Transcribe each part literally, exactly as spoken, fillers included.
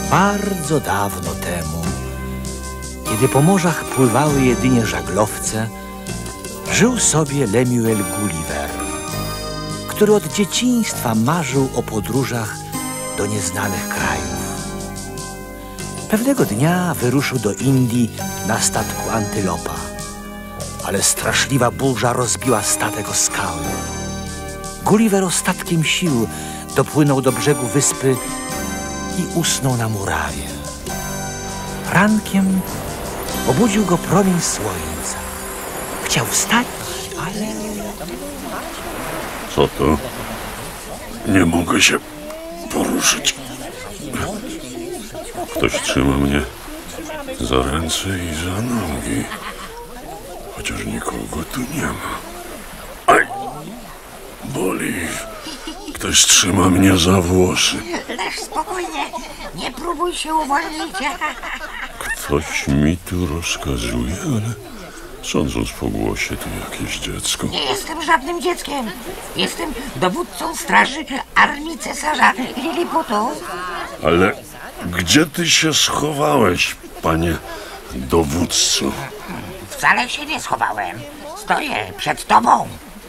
Bardzo dawno temu, kiedy po morzach pływały jedynie żaglowce, żył sobie Lemuel Gulliver, który od dzieciństwa marzył o podróżach do nieznanych krajów. Pewnego dnia wyruszył do Indii na statku Antylopa, ale straszliwa burza rozbiła statek o skały. Gulliver ostatkiem sił dopłynął do brzegu wyspy i usnął na murawie. Rankiem obudził go promień słońca. Chciał wstać, ale... Co to? Nie mogę się poruszyć. Ktoś trzyma mnie za ręce i za nogi. Chociaż nikogo tu nie ma. Aj! Boli. Ktoś trzyma mnie za włosy. Leż spokojnie. Nie próbuj się uwolnić. Ktoś mi tu rozkazuje, ale sądząc po głosie, to jakieś dziecko. Nie jestem żadnym dzieckiem. Jestem dowódcą straży armii cesarza Liliputu. Ale gdzie ty się schowałeś, panie dowódco? Wcale się nie schowałem. Stoję przed tobą.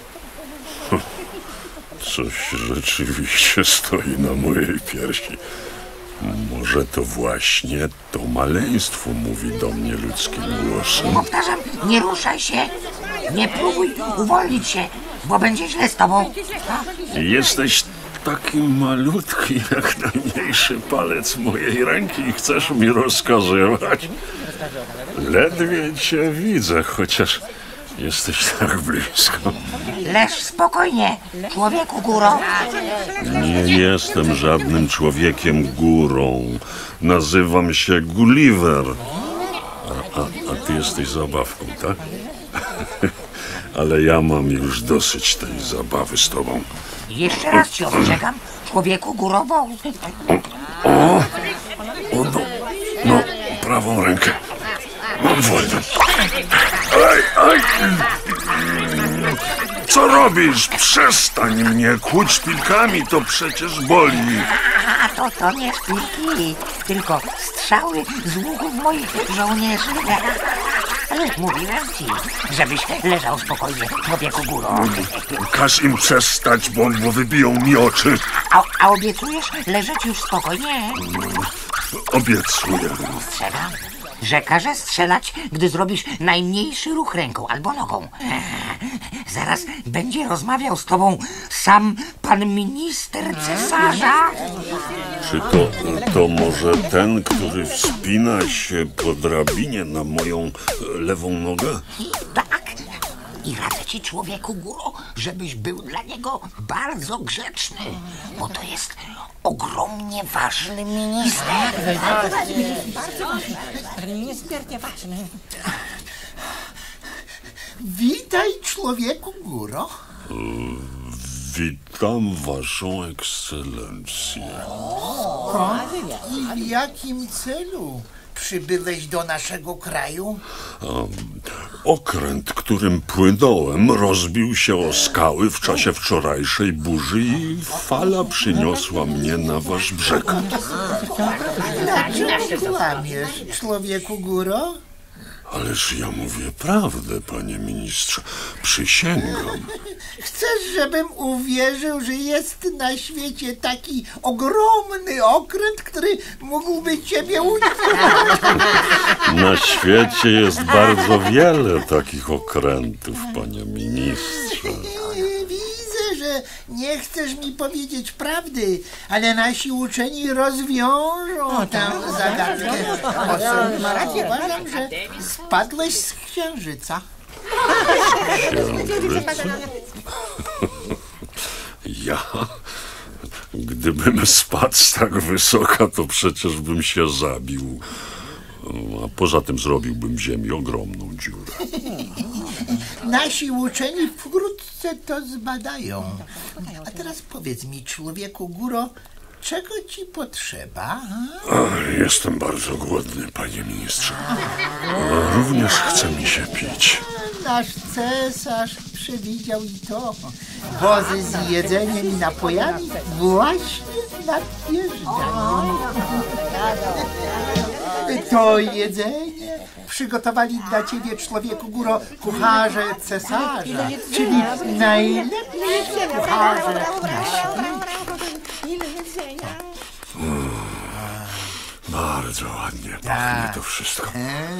Coś rzeczywiście stoi na mojej piersi. Może to właśnie to maleństwo mówi do mnie ludzkim głosem. Powtarzam, nie ruszaj się. Nie próbuj uwolnić się, bo będzie źle z tobą. Jesteś taki malutki jak najmniejszy palec mojej ręki i chcesz mi rozkazywać? Ledwie cię widzę, chociaż jesteś tak blisko. Leż spokojnie, człowieku góro. Nie jestem żadnym człowiekiem górą. Nazywam się Gulliver. A, a, a ty jesteś zabawką, tak? Ale ja mam już dosyć tej zabawy z tobą. Jeszcze raz ci ostrzegam, człowieku góro. O, o, o no, no, prawą rękę. Mam wolną. Aj, aj. Co robisz? Przestań mnie kłuć szpilkami, to przecież boli. A to, to nie szpilki, tylko strzały z łuków moich żołnierzy. Ale mówiłem ci, żebyś leżał spokojnie, człowieku góro. Każ im przestać, bo, bo wybiją mi oczy. A, a obiecujesz leżeć już spokojnie? Obiecuję. Strzegam, że każę strzelać, gdy zrobisz najmniejszy ruch ręką albo nogą. Zaraz będzie rozmawiał z tobą sam pan minister cesarza. Czy to, to może ten, który wspina się po drabinie na moją lewą nogę? Tak. I radzę ci, człowieku góro, żebyś był dla niego bardzo grzeczny, bo to jest ogromnie ważny minister. Bardzo ważny. Niezmiernie ważny. Witaj, człowieku góro. Witam waszą ekscelencję. O, i w jakim celu przybyłeś do naszego kraju? Um, okręt, którym płynąłem, rozbił się o skały w czasie wczorajszej burzy i fala przyniosła mnie na wasz brzeg. Dlaczego kłamiesz, człowieku góro? Ależ ja mówię prawdę, panie ministrze. Przysięgam. Chcesz, żebym uwierzył, że jest na świecie taki ogromny okręt, który mógłby ciebie uniknąć? Na świecie jest bardzo wiele takich okrętów, panie ministrze. Widzę, że nie chcesz mi powiedzieć prawdy, ale nasi uczeni rozwiążą tę zagadkę. Osobiście uważam, że spadłeś z księżyca. Księżyca? Ja? Gdybym spadł z tak wysoka, to przecież bym się zabił. A poza tym zrobiłbym w ziemi ogromną dziurę. Nasi uczeni wkrótce to zbadają. A teraz powiedz mi, człowieku góro, czego ci potrzeba? Ach, jestem bardzo głodny, panie ministrze. A również chce mi się pić. nasz cesarz przewidział i to. Wozy z jedzeniem i napojami właśnie nadjeżdżają. To jedzenie przygotowali dla ciebie, człowieku góro, kucharze cesarza, czyli najlepsi kucharze na świecie. Bardzo ładnie pachnie to wszystko.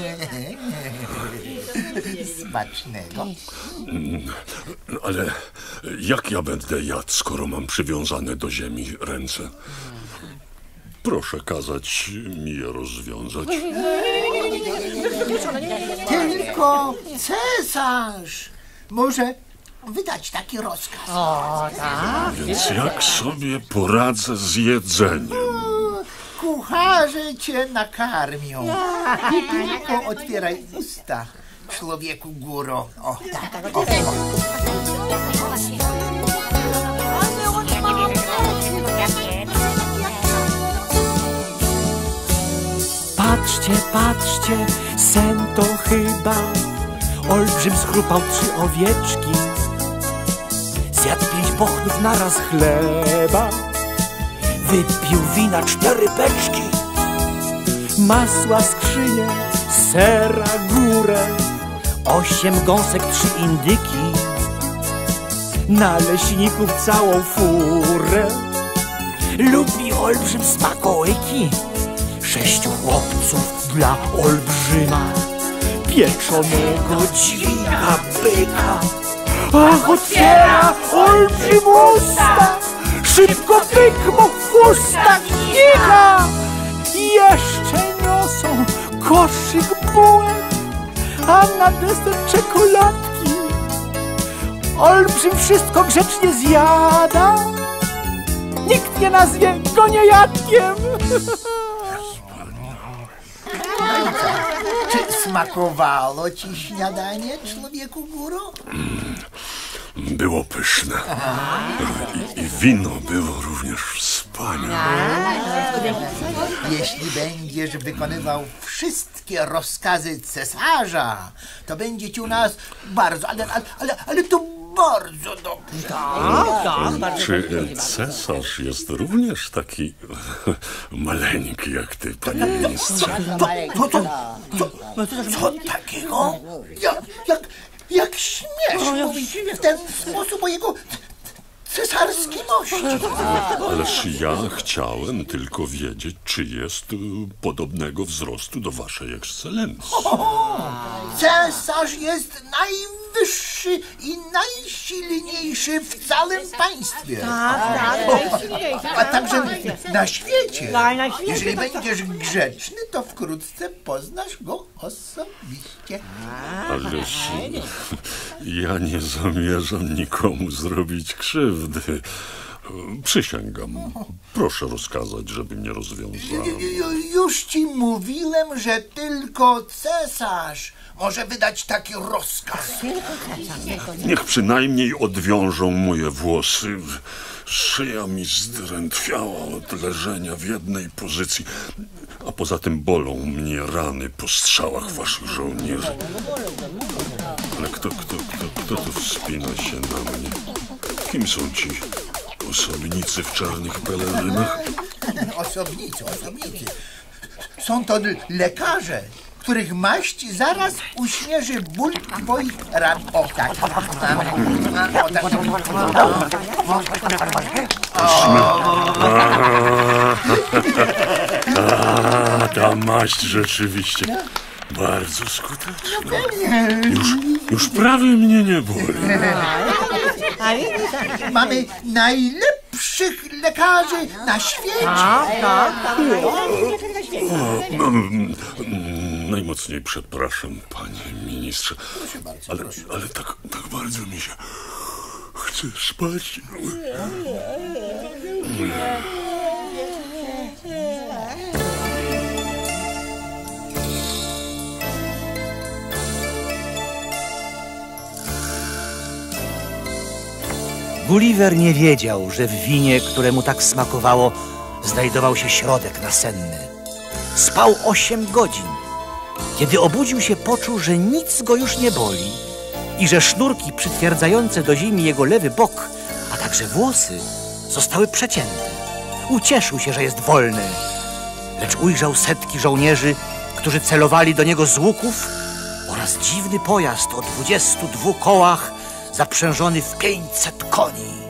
Smacznego. Ale jak ja będę jadł, skoro mam przywiązane do ziemi ręce? Proszę kazać mi je rozwiązać. Tylko cesarz może wydać taki rozkaz. O, tak. Więc jak sobie poradzę z jedzeniem? Kucharze cię nakarmią. I tylko otwieraj usta, człowieku góro. O, tak. O, o. Patrzcie, patrzcie, sen to chyba. Olbrzym schrupał trzy owieczki, zjadł pięć bochnów naraz chleba, wypił wina cztery beczki, masła skrzynię, sera górę, osiem gąsek, trzy indyki, naleśników całą furę. Lubi olbrzym smakołyki, sześciu chłopców dla olbrzyma, pieczonego dźwiga byka. Ach, otwiera olbrzym usta, szybko byk mu w usta kicha. Jeszcze niosą koszyk bułek, a na deser czekoladki. Olbrzym wszystko grzecznie zjada, nikt nie nazwie go niejadkiem. Czy smakowało ci śniadanie, człowieku góro? Było pyszne. I, i wino było również wspaniałe. Jeśli będziesz wykonywał wszystkie rozkazy cesarza, to będzie ci u nas bardzo, ale, ale, ale, ale to bardzo dobrze. Czy cesarz jest również taki maleńki jak ty, panie ministrze? Co, co, co, co takiego? Jak, jak, jak śmiesz mówić w ten sposób o jego cesarskiej mości? Ależ ja chciałem tylko wiedzieć, czy jest y, podobnego wzrostu do waszej ekscelencji. Cesarz jest najwyższy i najsilniejszy w całym państwie. A także na świecie. Jeżeli będziesz grzeczny, to wkrótce poznasz go osobiście. Ależ ja nie zamierzam nikomu zrobić krzywdy. Przysięgam. Proszę rozkazać, żeby mnie rozwiązał. Już ci mówiłem, że tylko cesarz może wydać taki rozkaz. Niech przynajmniej odwiążą moje włosy. Szyja mi zdrętwiała od leżenia w jednej pozycji, a poza tym bolą mnie rany po strzałach waszych żołnierzy. Ale kto, kto, kto, kto tu wspina się na mnie? Kim są ci osobnicy w czarnych pelerynach? Osobnicy, osobnicy. Są to lekarze, których maść zaraz uśmierzy ból twoich ran. O tak. O tak. A, ta maść rzeczywiście bardzo skuteczna. Już, już prawie mnie nie boli. Mamy najlepszych lekarzy na świecie. O, mm, najmocniej przepraszam, panie ministrze, ale, ale tak, tak bardzo mi się chce spać. Gulliver nie wiedział, że w winie, które mu tak smakowało, znajdował się środek nasenny. Spał osiem godzin. Kiedy obudził się, poczuł, że nic go już nie boli i że sznurki przytwierdzające do ziemi jego lewy bok, a także włosy zostały przecięte. Ucieszył się, że jest wolny, lecz ujrzał setki żołnierzy, którzy celowali do niego z łuków oraz dziwny pojazd o dwudziestu dwóch kołach zaprzężony w pięćset koni.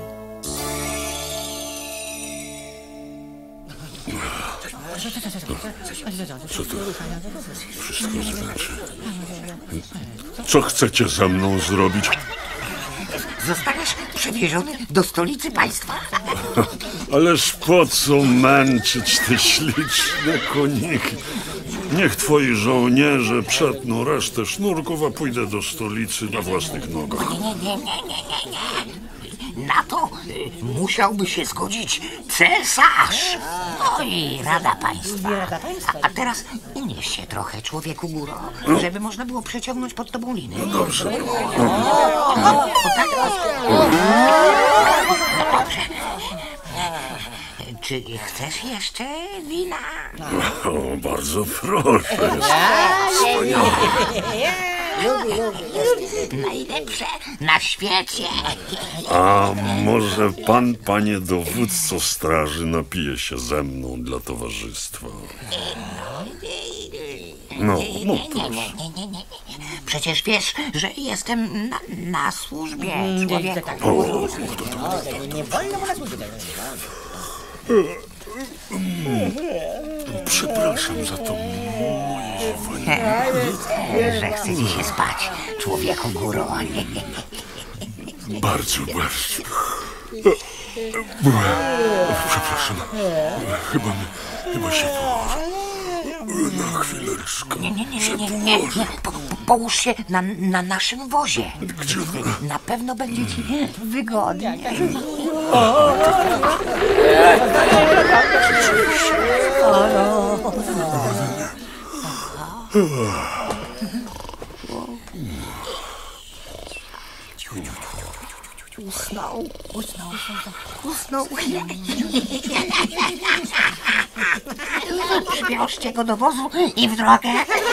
Co to wszystko znaczy? Co chcecie ze mną zrobić? Zostaniesz przewieziony do stolicy państwa. Ależ po co męczyć te śliczne koniki? Niech twoi żołnierze przetną resztę sznurków, a pójdę do stolicy na własnych nogach. Nie, nie, nie, nie, nie, nie. Na to y, musiałby się zgodzić cesarz. No i Rada Państwa. A, a teraz unieś się trochę, człowieku góro, żeby można było przeciągnąć pod tobą liny. No dobrze. O, tak? No dobrze. Czy chcesz jeszcze wina? O, bardzo proszę. Najlepsze na świecie. A może pan, panie dowódco straży, napije się ze mną dla towarzystwa? No, no proszę. Nie, nie, nie, nie. Przecież wiesz, że jestem na, na służbie, człowieku. O, Nie wolno mu na służbę. przepraszam za to moje ziewanie. Że chce ci się spać, człowieku góro. Bardzo, bardzo. Przepraszam. Chyba, chyba się położę. Na chwileczkę. Nie, nie, nie, nie, nie, nie. Po, po, połóż się na, na naszym wozie. Gdzie? Na pewno będzie ci wygodnie. Usnął, usnął, usnął. Przywiążcie go do wozu i w drogę.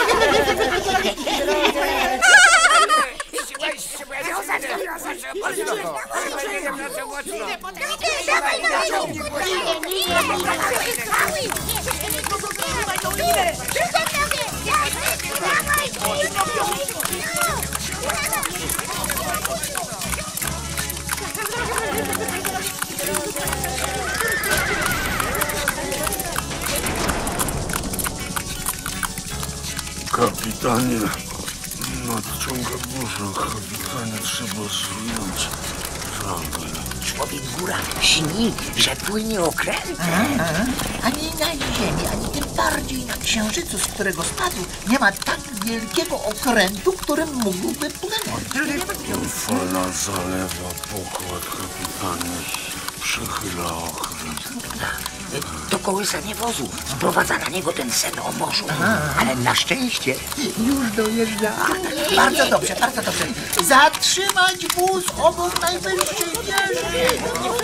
Kapitanie, nadciąga burza. Kapitanie, trzeba zjąć żagle. Człowiek góra śni, że płynie okręt. Ani na Ziemi, ani tym bardziej na Księżycu, z którego spadł, nie ma tak wielkiego okrętu, którym mógłby płynąć. Fala zalewa pokład, kapitanie. Przechyla okręt. To kołysanie wozu sprowadza na niego ten sen o morzu. Ale na szczęście już dojeżdża. Bardzo dobrze, bardzo dobrze. Zatrzymać wóz obok najwyższej wieży.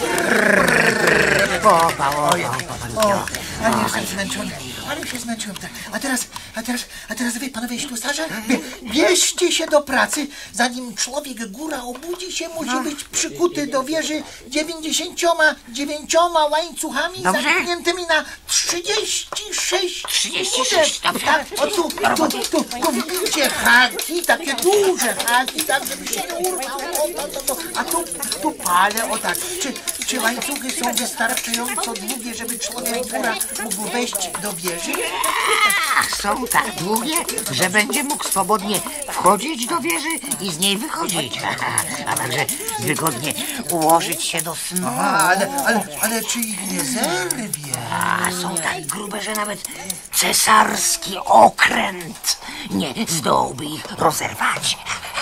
O, ale jestem zmęczony, ale się zmęczyłem. A teraz, a teraz, a teraz wy, panowie ślusarze, bierzcie się do pracy. Zanim człowiek góra obudzi się, musi być przykuty do wieży dziewięćdziesięcioma dziewięcioma łańcuchami Dobrze. zamkniętymi na trzydzieści sześć trzydzieści sześć, dobrze. Tak, o tu, tu, tu, tu wbijcie haki, takie duże haki, tak, żeby się nie urwał. O, to, to, to. A tu, tu palę, o tak. Czy, czy łańcuchy są wystarczająco długie, żeby człowiek góra mógł wejść do wieży? Ach, są tak długie, że będzie mógł swobodnie wchodzić do wieży i z niej wychodzić. A także wygodnie ułożyć się do snu. A, ale, ale, ale czy ich nie zerwie? A są tak grube, że nawet cesarski okręt nie zdołby ich rozerwać.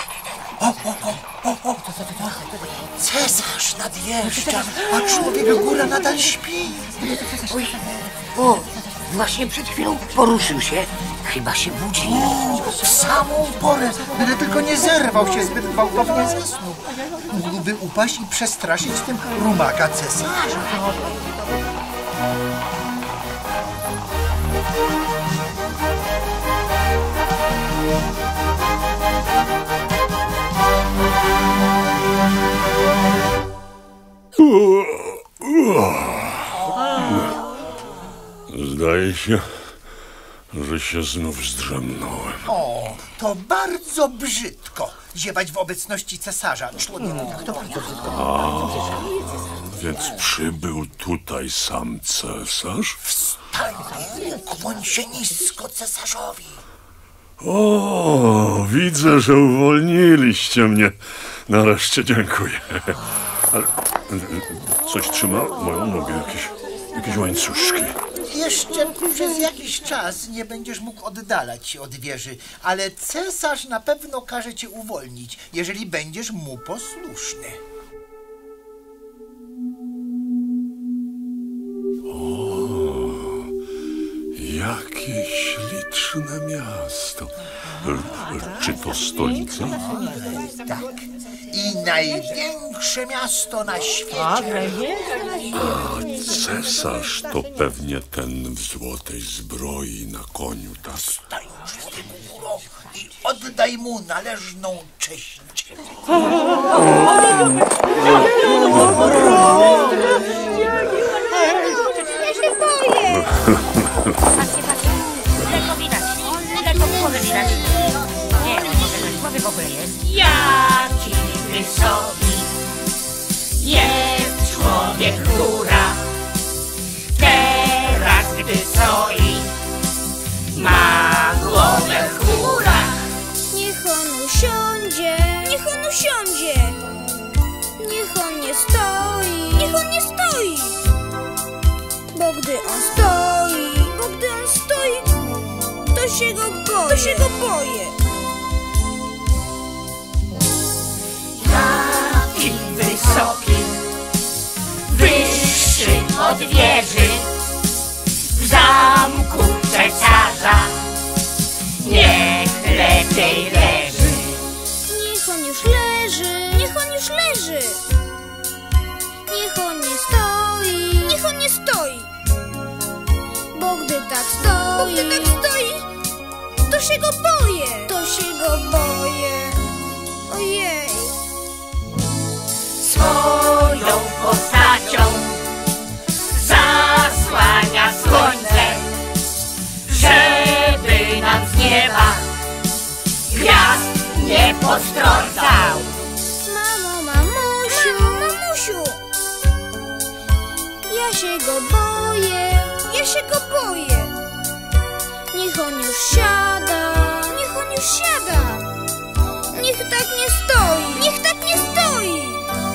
Cesarz nadjeżdża, a człowiek góra nadal śpi. Oj, o, właśnie przed chwilą poruszył się. Chyba się budzi. W samą porę, gdy tylko nie zerwał się zbyt gwałtownie ze snu. Mógłby upaść i przestraszyć tym rumaka cesarza. Zdaje się, że się znów zdrzemnąłem. O, to bardzo brzydko. Ziewać w obecności cesarza. Człowieku, to bardzo brzydko. Więc przybył tutaj sam cesarz? Wstań, ukłoń się nisko cesarzowi. O, widzę, że uwolniliście mnie. Nareszcie dziękuję. Ale coś trzyma moją nogę, jakieś, jakieś łańcuszki. Jeszcze przez jakiś czas nie będziesz mógł oddalać się od wieży, ale cesarz na pewno każe cię uwolnić, jeżeli będziesz mu posłuszny. Jakie śliczne miasto. Czy to stolica? Tak. I największe miasto na świecie. A cesarz to pewnie ten w złotej zbroi na koniu, tak? Stań, człowieku, góro, i oddaj mu należną cześć. Ja się boję. Patrzcie, patrzcie. Tylko widać. Tylko głowy widać. Nie, może głowy w ogóle jest. Jaki wysoki jest człowiek góra. Teraz, gdy stoi, ma głowę w chmurach. Niech on usiądzie, niech on usiądzie. Niech on nie stoi, niech on nie stoi. Bo gdy on stoi, bo gdy on stoi, to się go boję, to się go boję. Jaki wysoki, wyższy od wieży, w zamku cesarza niech lepiej leży. Niech on już leży, niech on już leży. Niech on nie stoi, niech on nie stoi. Bo gdy tak stoi, bo gdy tak stoi, to się go boję, to się go boję. Ojej. Swoją postacią zasłania słońce, żeby nam z nieba gwiazd nie postrącał. Mamo, mamusiu, mamusiu, ja się go boję, ja się go boję. Niech on już siada, niech on już siada. Niech tak nie stoi, niech tak nie stoi.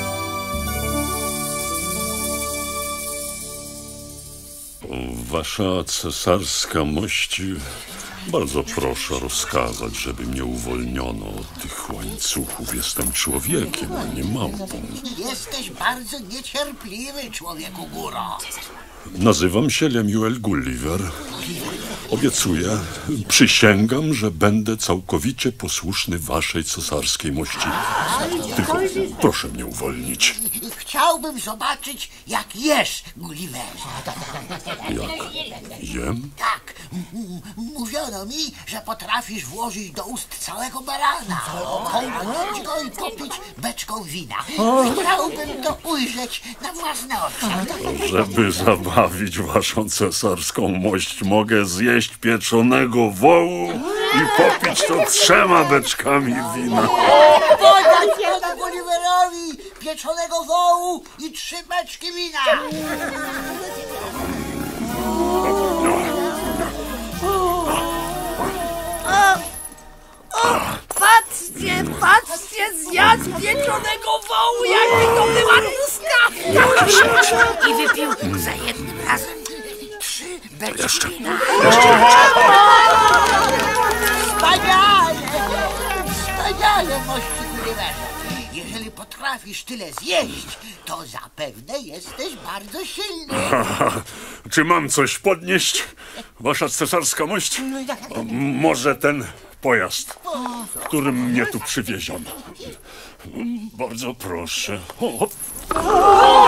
Wasza cesarska mość, bardzo proszę rozkazać, żeby mnie uwolniono od tych łańcuchów. Jestem człowiekiem, a nie małpą. Jesteś bardzo niecierpliwy, człowieku góro. Nazywam się Lemuel Gulliver. Obiecuję, przysięgam, że będę całkowicie posłuszny waszej cesarskiej mości. Tylko proszę mnie uwolnić. Chciałbym zobaczyć, jak jesz, Gulliverze. Jak jem? Tak, m- m- mówiono mi, że potrafisz włożyć do ust całego barana, połknąć go i popić beczką wina. Chciałbym to ujrzeć na własne oczy. Żeby zabawić waszą cesarską mość, mogę zjeść pieczonego wołu i popić to trzema beczkami wina. Podać panu Gulliverowi pieczonego wołu i trzy beczki wina. Patrzcie, patrzcie, zjadł pieczonego wołu, jaki to była truskawka! I wypił za jednym razem trzy beczki Jeszcze. wina. Wspaniale! Wspaniale, mości Gulliverze. Jeżeli potrafisz tyle zjeść, to zapewne jesteś bardzo silny. Czy mam coś podnieść, wasza cesarska mość? O, może ten pojazd, którym mnie tu przywieziono. Bardzo proszę. O,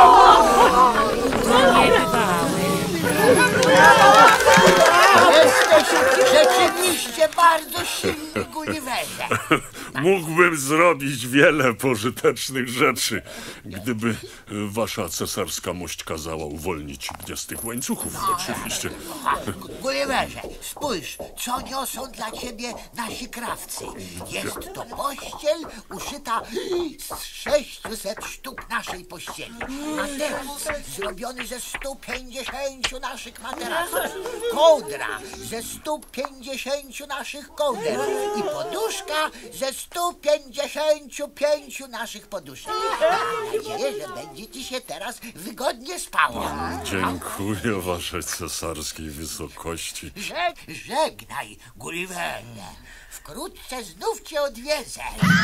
Jesteś Rzeczywiście bardzo silny, Gulliverze. Mógłbym zrobić wiele pożytecznych rzeczy, gdyby wasza cesarska mość kazała uwolnić mnie z tych łańcuchów, oczywiście. Gulliverze, spójrz, co niosą dla ciebie nasi krawcy. Jest to pościel uszyta z sześciuset sztuk naszej pościeli. Materac zrobiony ze stu pięćdziesięciu naszych materaców. Kołdra ze stu pięćdziesięciu naszych kołder. I poduszka ze stu pięćdziesięciu pięciu naszych poduszek. Mam nadzieję, że będzie ci się teraz wygodnie spało. Dziękuję waszej cesarskiej wysokości. Żeg, żegnaj, Gulliverze. Wkrótce znów cię odwiedzę.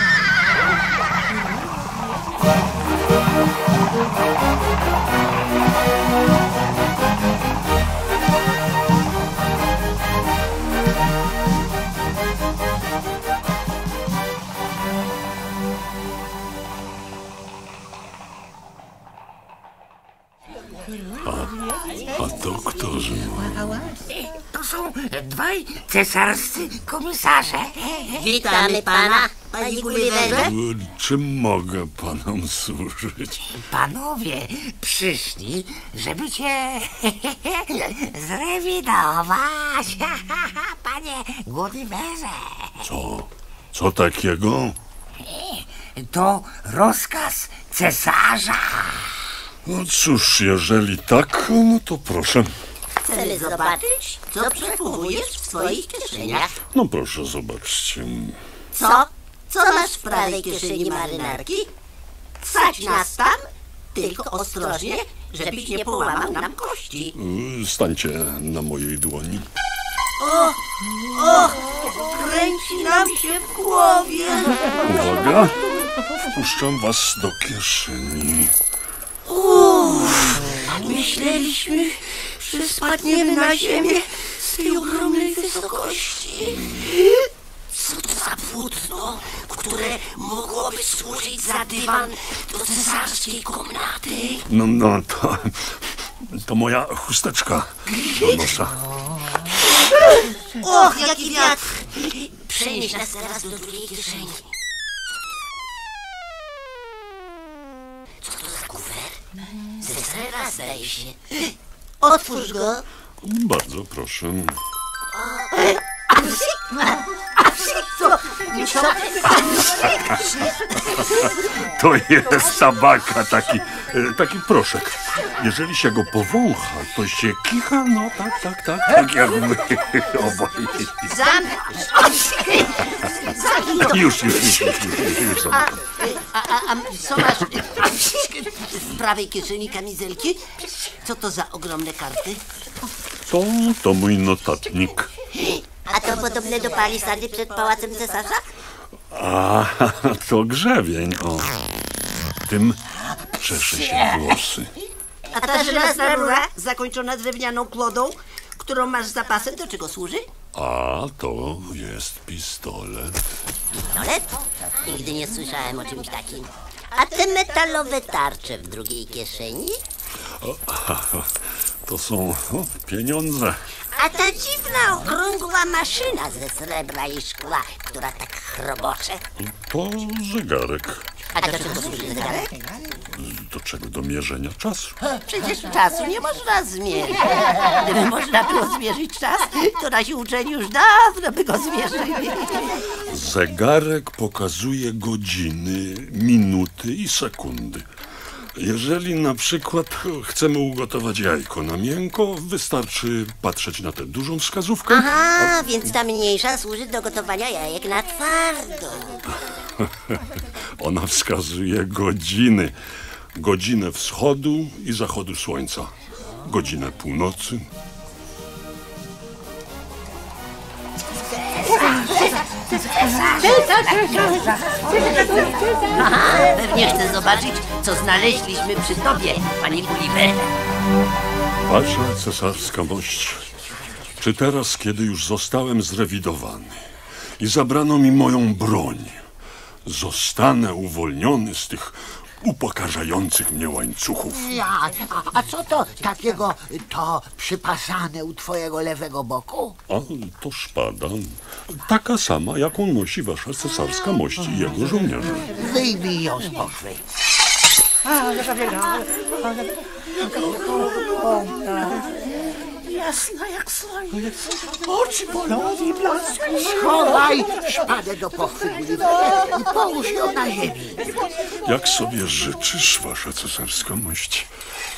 A doktorze... To są dwaj cesarscy komisarze. Witamy pana, panie Gulliverze. Czym mogę panom służyć? Panowie przyszli, żeby cię zrewidować, panie Gulliverze. Co? Co takiego? To rozkaz cesarza. No cóż, jeżeli tak, no to proszę. Chcemy zobaczyć, co przechowujesz w swoich kieszeniach. No proszę, zobaczcie. Co? Co masz w prawej kieszeni marynarki? Wsadź nas tam, tylko ostrożnie, żebyś nie połamał nam kości. Stańcie na mojej dłoni. O, o, kręci nam się w głowie. Uwaga, wpuszczam was do kieszeni. Uff, myśleliśmy, że spadniemy na ziemię z tej ogromnej wysokości. Co to za płótno, które mogłoby służyć za dywan do cesarskiej komnaty? No, no, to... To moja chusteczka do nosa. Och, jaki wiatr! Przenieś nas teraz do drugiej kieszeni. Co to za kufer? Ze srebra, zdaje się. Otwórz go. Bardzo proszę. Co? Co? To jest tabaka, taki, taki proszek. Jeżeli się go powącha, to się kicha, no tak, tak, tak, tak jak my obaj. Zamknij! Zamknij to! Już, już, już, już, już, już A, a, a co masz w prawej kieszeni kamizelki? Co to za ogromne karty? To, to mój notatnik. A to podobne do palisady przed pałacem cesarza? A, to grzebień, o. Tym czesze się włosy. A ta żelazna rura zakończona drewnianą klodą, którą masz za pasem, do czego służy? A to jest pistolet. Pistolet? Nigdy nie słyszałem o czymś takim. A te metalowe tarcze w drugiej kieszeni? O, to są o, pieniądze. A ta dziwna, okrągła maszyna ze srebra i szkła, która tak chrobocze? To zegarek. A do czego służy zegarek? Do czego? Do mierzenia czasu. Przecież czasu nie można zmierzyć. Gdyby można było zmierzyć czas, to nasi uczeni już dawno by go zmierzyli. Zegarek pokazuje godziny, minuty i sekundy. Jeżeli na przykład chcemy ugotować jajko na miękko, wystarczy patrzeć na tę dużą wskazówkę. Aha, więc ta mniejsza służy do gotowania jajek na twardo. Ona wskazuje godziny. Godzinę wschodu i zachodu słońca. Godzinę północy. Aha, pewnie chcę zobaczyć, co znaleźliśmy przy tobie, panie Gulliverze. Wasza cesarska mość, czy teraz, kiedy już zostałem zrewidowany i zabrano mi moją broń, zostanę uwolniony z tych upokarzających mnie łańcuchów. Ja, a, a co to takiego to przypasane u twojego lewego boku? A to szpada. Taka sama, jaką nosi wasza cesarska mość i jego żołnierze. Wyjmij ją z pochwy. Jasna jak słońce. Oczy bolą i blask. Schowaj szpadę do pochwy, Gulliverze, i połóż ją na ziemi. Jak sobie życzysz, wasza cesarska mość?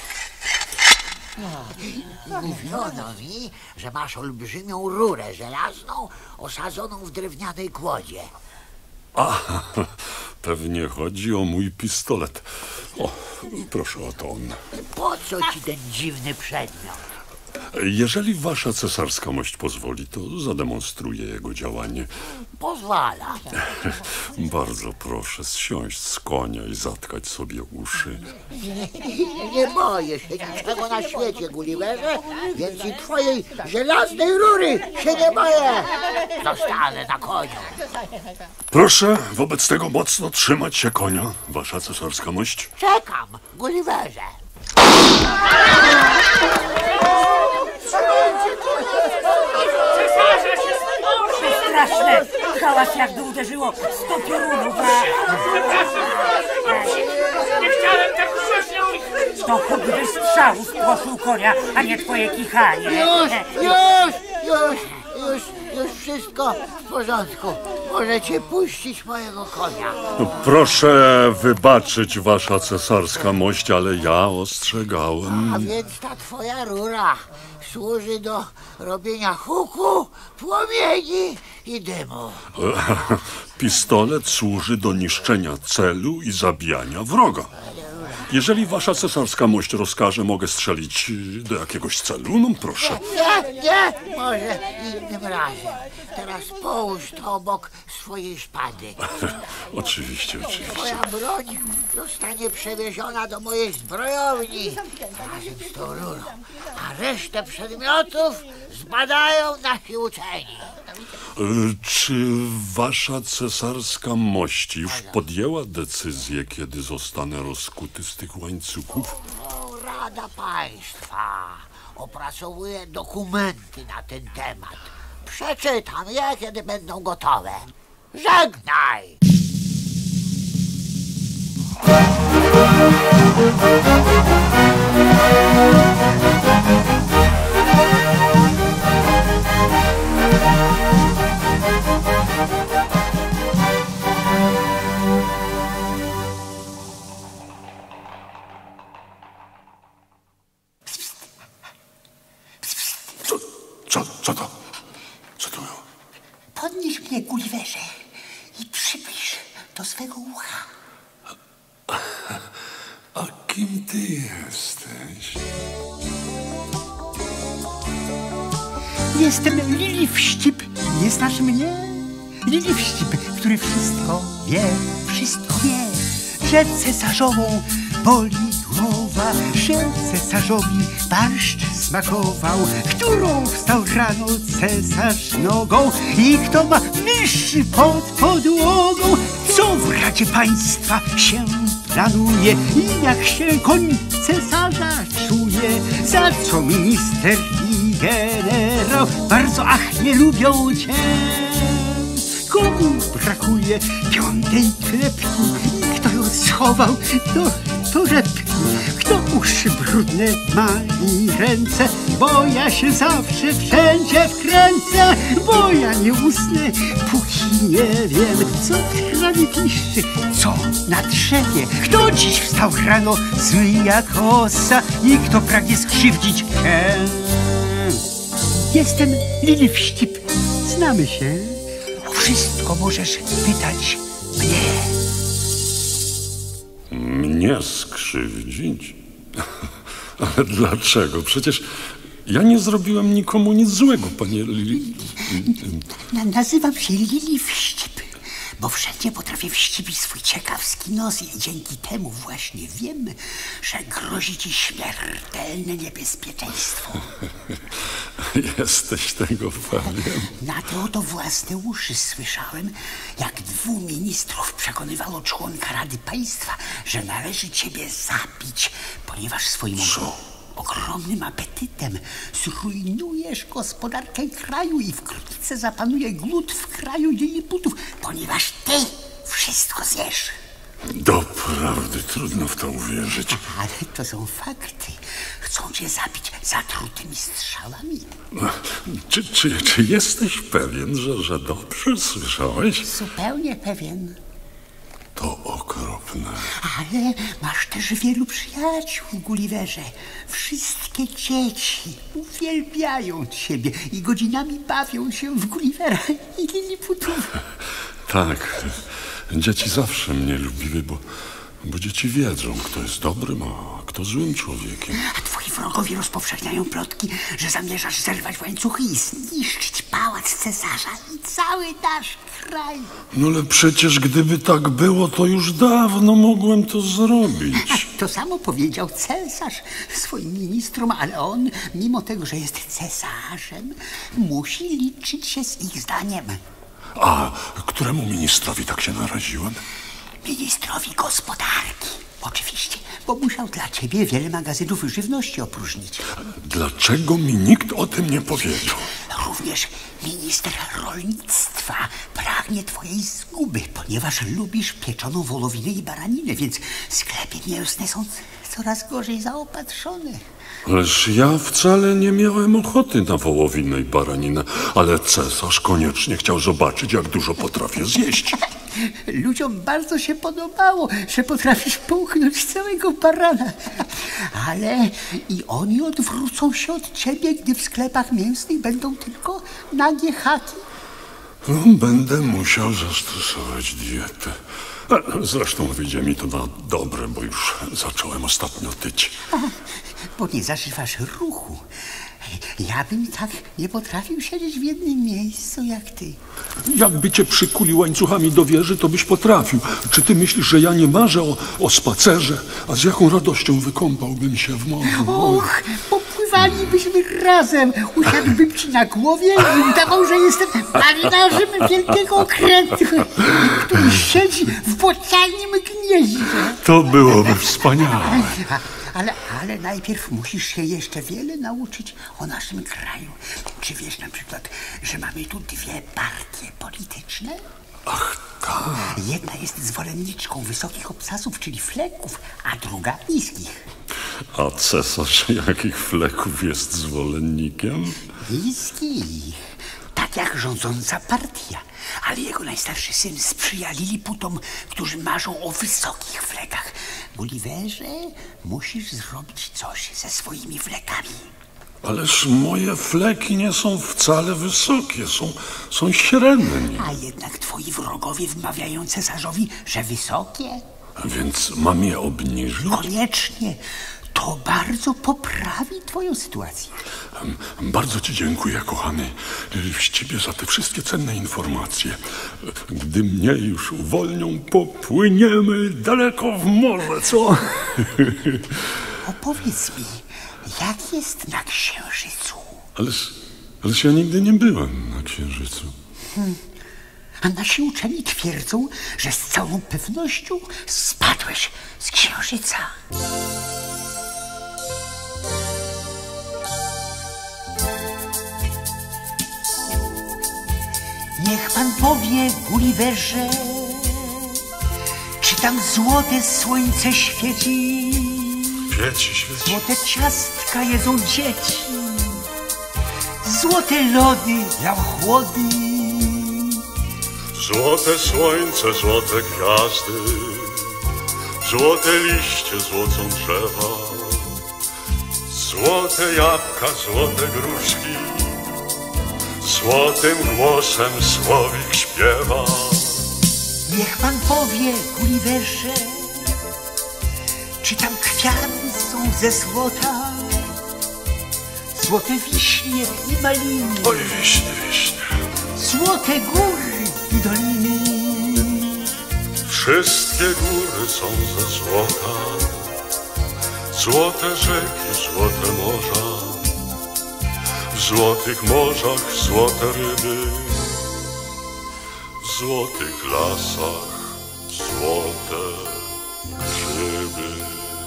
Mówiono mi, że masz olbrzymią rurę żelazną osadzoną w drewnianej kłodzie. A, pewnie chodzi o mój pistolet. O, proszę o to on. Po co ci ten dziwny przedmiot? Jeżeli wasza cesarska mość pozwoli, to zademonstruję jego działanie. Pozwala. Bardzo proszę zsiąść z konia i zatkać sobie uszy. Nie, nie boję się niczego na świecie, Gulliverze, więc i twojej żelaznej rury się nie boję. Zostanę na koniu. Proszę wobec tego mocno trzymać się konia, wasza cesarska mość. Czekam, Gulliverze. Straszne! Hałas jakby uderzyło sto piorunów. Nie chciałem tak wcześniej. To huk wystrzału spłoszył konia, a nie twoje kichanie. Już, już, już, już, już wszystko w porządku. Możecie puścić mojego konia. Proszę wybaczyć, wasza cesarska mość, ale ja ostrzegałem. A więc ta twoja rura służy do robienia huku, płomieni i dymu. Pistolet służy do niszczenia celu i zabijania wroga. Jeżeli wasza cesarska mość rozkaże, mogę strzelić do jakiegoś celu? No proszę. Nie, nie, może innym razem. Teraz połóż to obok swojej szpady. Oczywiście, oczywiście. Twoja broń zostanie przewieziona do mojej zbrojowni razem z tą rurą, a resztę przedmiotów zbadają nasi uczeni. Czy wasza cesarska mość już podjęła decyzję, kiedy zostanę rozkuty z tych łańcuchów? No, Rada Państwa opracowuje dokumenty na ten temat. Przeczytam je, kiedy będą gotowe. Żegnaj! Co, co, co to? Co to było? Podnieś mnie, Gulliverze, i przybliż do swego ucha. A kim ty jesteś? Jestem Lilifścip. Nie znasz mnie? Lilifścip, który wszystko wie, wszystko wie, że cesarzową boli głowa, że cesarzowi barszcz smakował, którą wstał rano cesarz nogą i kto ma myszy pod podłogą, co w Radzie Państwa się planuje i jak się koń cesarza czuje, za co minister i generał bardzo ach nie lubią cię. Komu brakuje piątej klepki i kto ją schował do torebki, kto uszy brudne ma i ręce, bo ja się zawsze wszędzie wkręcę, bo ja nie usnę, póki nie wiem, co trawie piszczy, co na drzewie, kto dziś wstał rano zły jak osa i kto pragnie skrzywdzić Ken. Jestem Lilifścip, znamy się. O wszystko możesz pytać mnie. Mnie skrzywdzić? Ale dlaczego? Przecież ja nie zrobiłem nikomu nic złego, panie Li... Na, nazywam się Lilifścip. bo wszędzie potrafię wścibić swój ciekawski nos i dzięki temu właśnie wiem, że grozi ci śmiertelne niebezpieczeństwo. Jesteś tego pewien? Na te oto własne uszy słyszałem, jak dwóch ministrów przekonywało członka Rady Państwa, że należy ciebie zabić, ponieważ swoim ogromnym apetytem zrujnujesz gospodarkę kraju i wkrótce zapanuje głód w kraju Liliputów, ponieważ ty wszystko zjesz. Doprawdy trudno w to uwierzyć. Ale to są fakty. Chcą cię zabić zatrutymi strzałami. Czy, czy, czy jesteś pewien, że, że dobrze słyszałeś? Zupełnie pewien. To okropne. Ale masz też wielu przyjaciół, Gulliverze. Wszystkie dzieci uwielbiają ciebie i godzinami bawią się w Gullivera i Liliputów. Tak, dzieci zawsze mnie lubiły, bo, bo dzieci wiedzą, kto jest dobrym, a kto złym człowiekiem. A twoi wrogowie rozpowszechniają plotki, że zamierzasz zerwać łańcuchy i zniszczyć pałac cesarza i cały nasz kraj. No ale przecież gdyby tak było, to już dawno mogłem to zrobić. To samo powiedział cesarz swoim ministrom, ale on, mimo tego, że jest cesarzem, musi liczyć się z ich zdaniem. A któremu ministrowi tak się naraziłem? Ministrowi gospodarki. Oczywiście, bo musiał dla ciebie wiele magazynów żywności opróżnić. Dlaczego mi nikt o tym nie powiedział? Również minister rolnictwa pragnie twojej zguby, ponieważ lubisz pieczoną wołowinę i baraninę, więc sklepy mięsne są coraz gorzej zaopatrzone. Ależ ja wcale nie miałem ochoty na wołowinę i baraninę, ale cesarz koniecznie chciał zobaczyć, jak dużo potrafię zjeść. Ludziom bardzo się podobało, że potrafisz połknąć całego barana. Ale i oni odwrócą się od ciebie, gdy w sklepach mięsnych będą tylko nagie chaty. No, będę musiał zastosować dietę. Zresztą wyjdzie mi to na dobre, bo już zacząłem ostatnio tyć. Bo nie zażywasz ruchu. Ja bym tak nie potrafił siedzieć w jednym miejscu jak ty. Jakby cię przykuli łańcuchami do wieży, to byś potrafił. Czy ty myślisz, że ja nie marzę o, o spacerze? A z jaką radością wykąpałbym się w morzu? Och, popływalibyśmy razem. Usiadłbym ci na głowie i udawał, że jestem marynarzem wielkiego okrętu, który siedzi w bocianim gnieździe. To byłoby wspaniałe. Ale, ale najpierw musisz się jeszcze wiele nauczyć o naszym kraju. Czy wiesz na przykład, że mamy tu dwie partie polityczne? Ach, tak. Jedna jest zwolenniczką wysokich obcasów, czyli fleków, a druga niskich. A cesarz jakich fleków jest zwolennikiem? Niskich. Tak jak rządząca partia. Ale jego najstarszy syn sprzyja Liliputom, którzy marzą o wysokich flekach. Gulliverze, musisz zrobić coś ze swoimi flekami. Ależ moje fleki nie są wcale wysokie, są, są średnie. A jednak twoi wrogowie wmawiają cesarzowi, że wysokie. A więc mam je obniżyć? Koniecznie. To bardzo poprawi twoją sytuację. Bardzo ci dziękuję, kochany wścibie, za te wszystkie cenne informacje. Gdy mnie już uwolnią, popłyniemy daleko w morze, co? Opowiedz mi, jak jest na Księżycu? Ależ, ależ ja nigdy nie byłem na Księżycu. Hmm. A nasi uczeni twierdzą, że z całą pewnością spadłeś z Księżyca. Niech pan powie, Gulliverze, czy tam złote słońce świeci? Świeci, świeci. Złote ciastka jedzą dzieci, złote lody dla chłody. Złote słońce, złote gwiazdy, złote liście złocą drzewa, złote jabłka, złote gruszki, złotym głosem słowik śpiewa. Niech pan powie, Gulliverze, czy tam kwiaty są ze złota? Złote wiśnie i maliny. Oj, wiśnie, wiśnie. Złote góry i doliny. Wszystkie góry są ze złota, złote rzeki, złote morza, w złotych morzach złote ryby, w złotych lasach złote grzyby.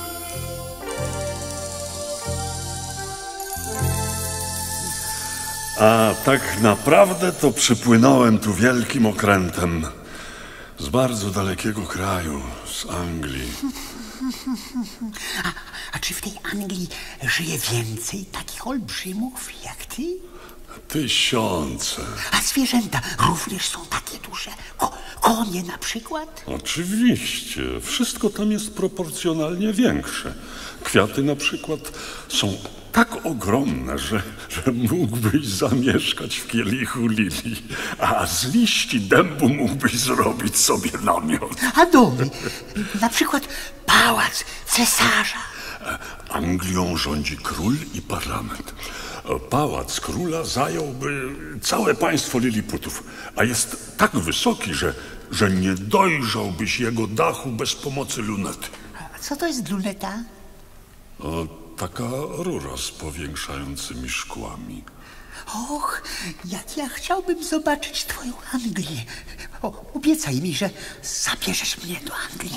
A tak naprawdę to przypłynąłem tu wielkim okrętem z bardzo dalekiego kraju, z Anglii. A, a czy w tej Anglii żyje więcej takich olbrzymów jak ty? Tysiące. A zwierzęta również są takie duże? Ko konie na przykład? Oczywiście. Wszystko tam jest proporcjonalnie większe. Kwiaty na przykład są tak ogromne, że, że mógłbyś zamieszkać w kielichu lilii, a z liści dębu mógłbyś zrobić sobie namiot. A domy? Na przykład pałac cesarza. Anglią rządzi król i parlament. Pałac króla zająłby całe państwo Liliputów, a jest tak wysoki, że, że nie dojrzałbyś jego dachu bez pomocy lunety. A co to jest luneta? O, taka rura z powiększającymi szkłami. Och, jak ja chciałbym zobaczyć twoją Anglię. O, obiecaj mi, że zabierzesz mnie do Anglii.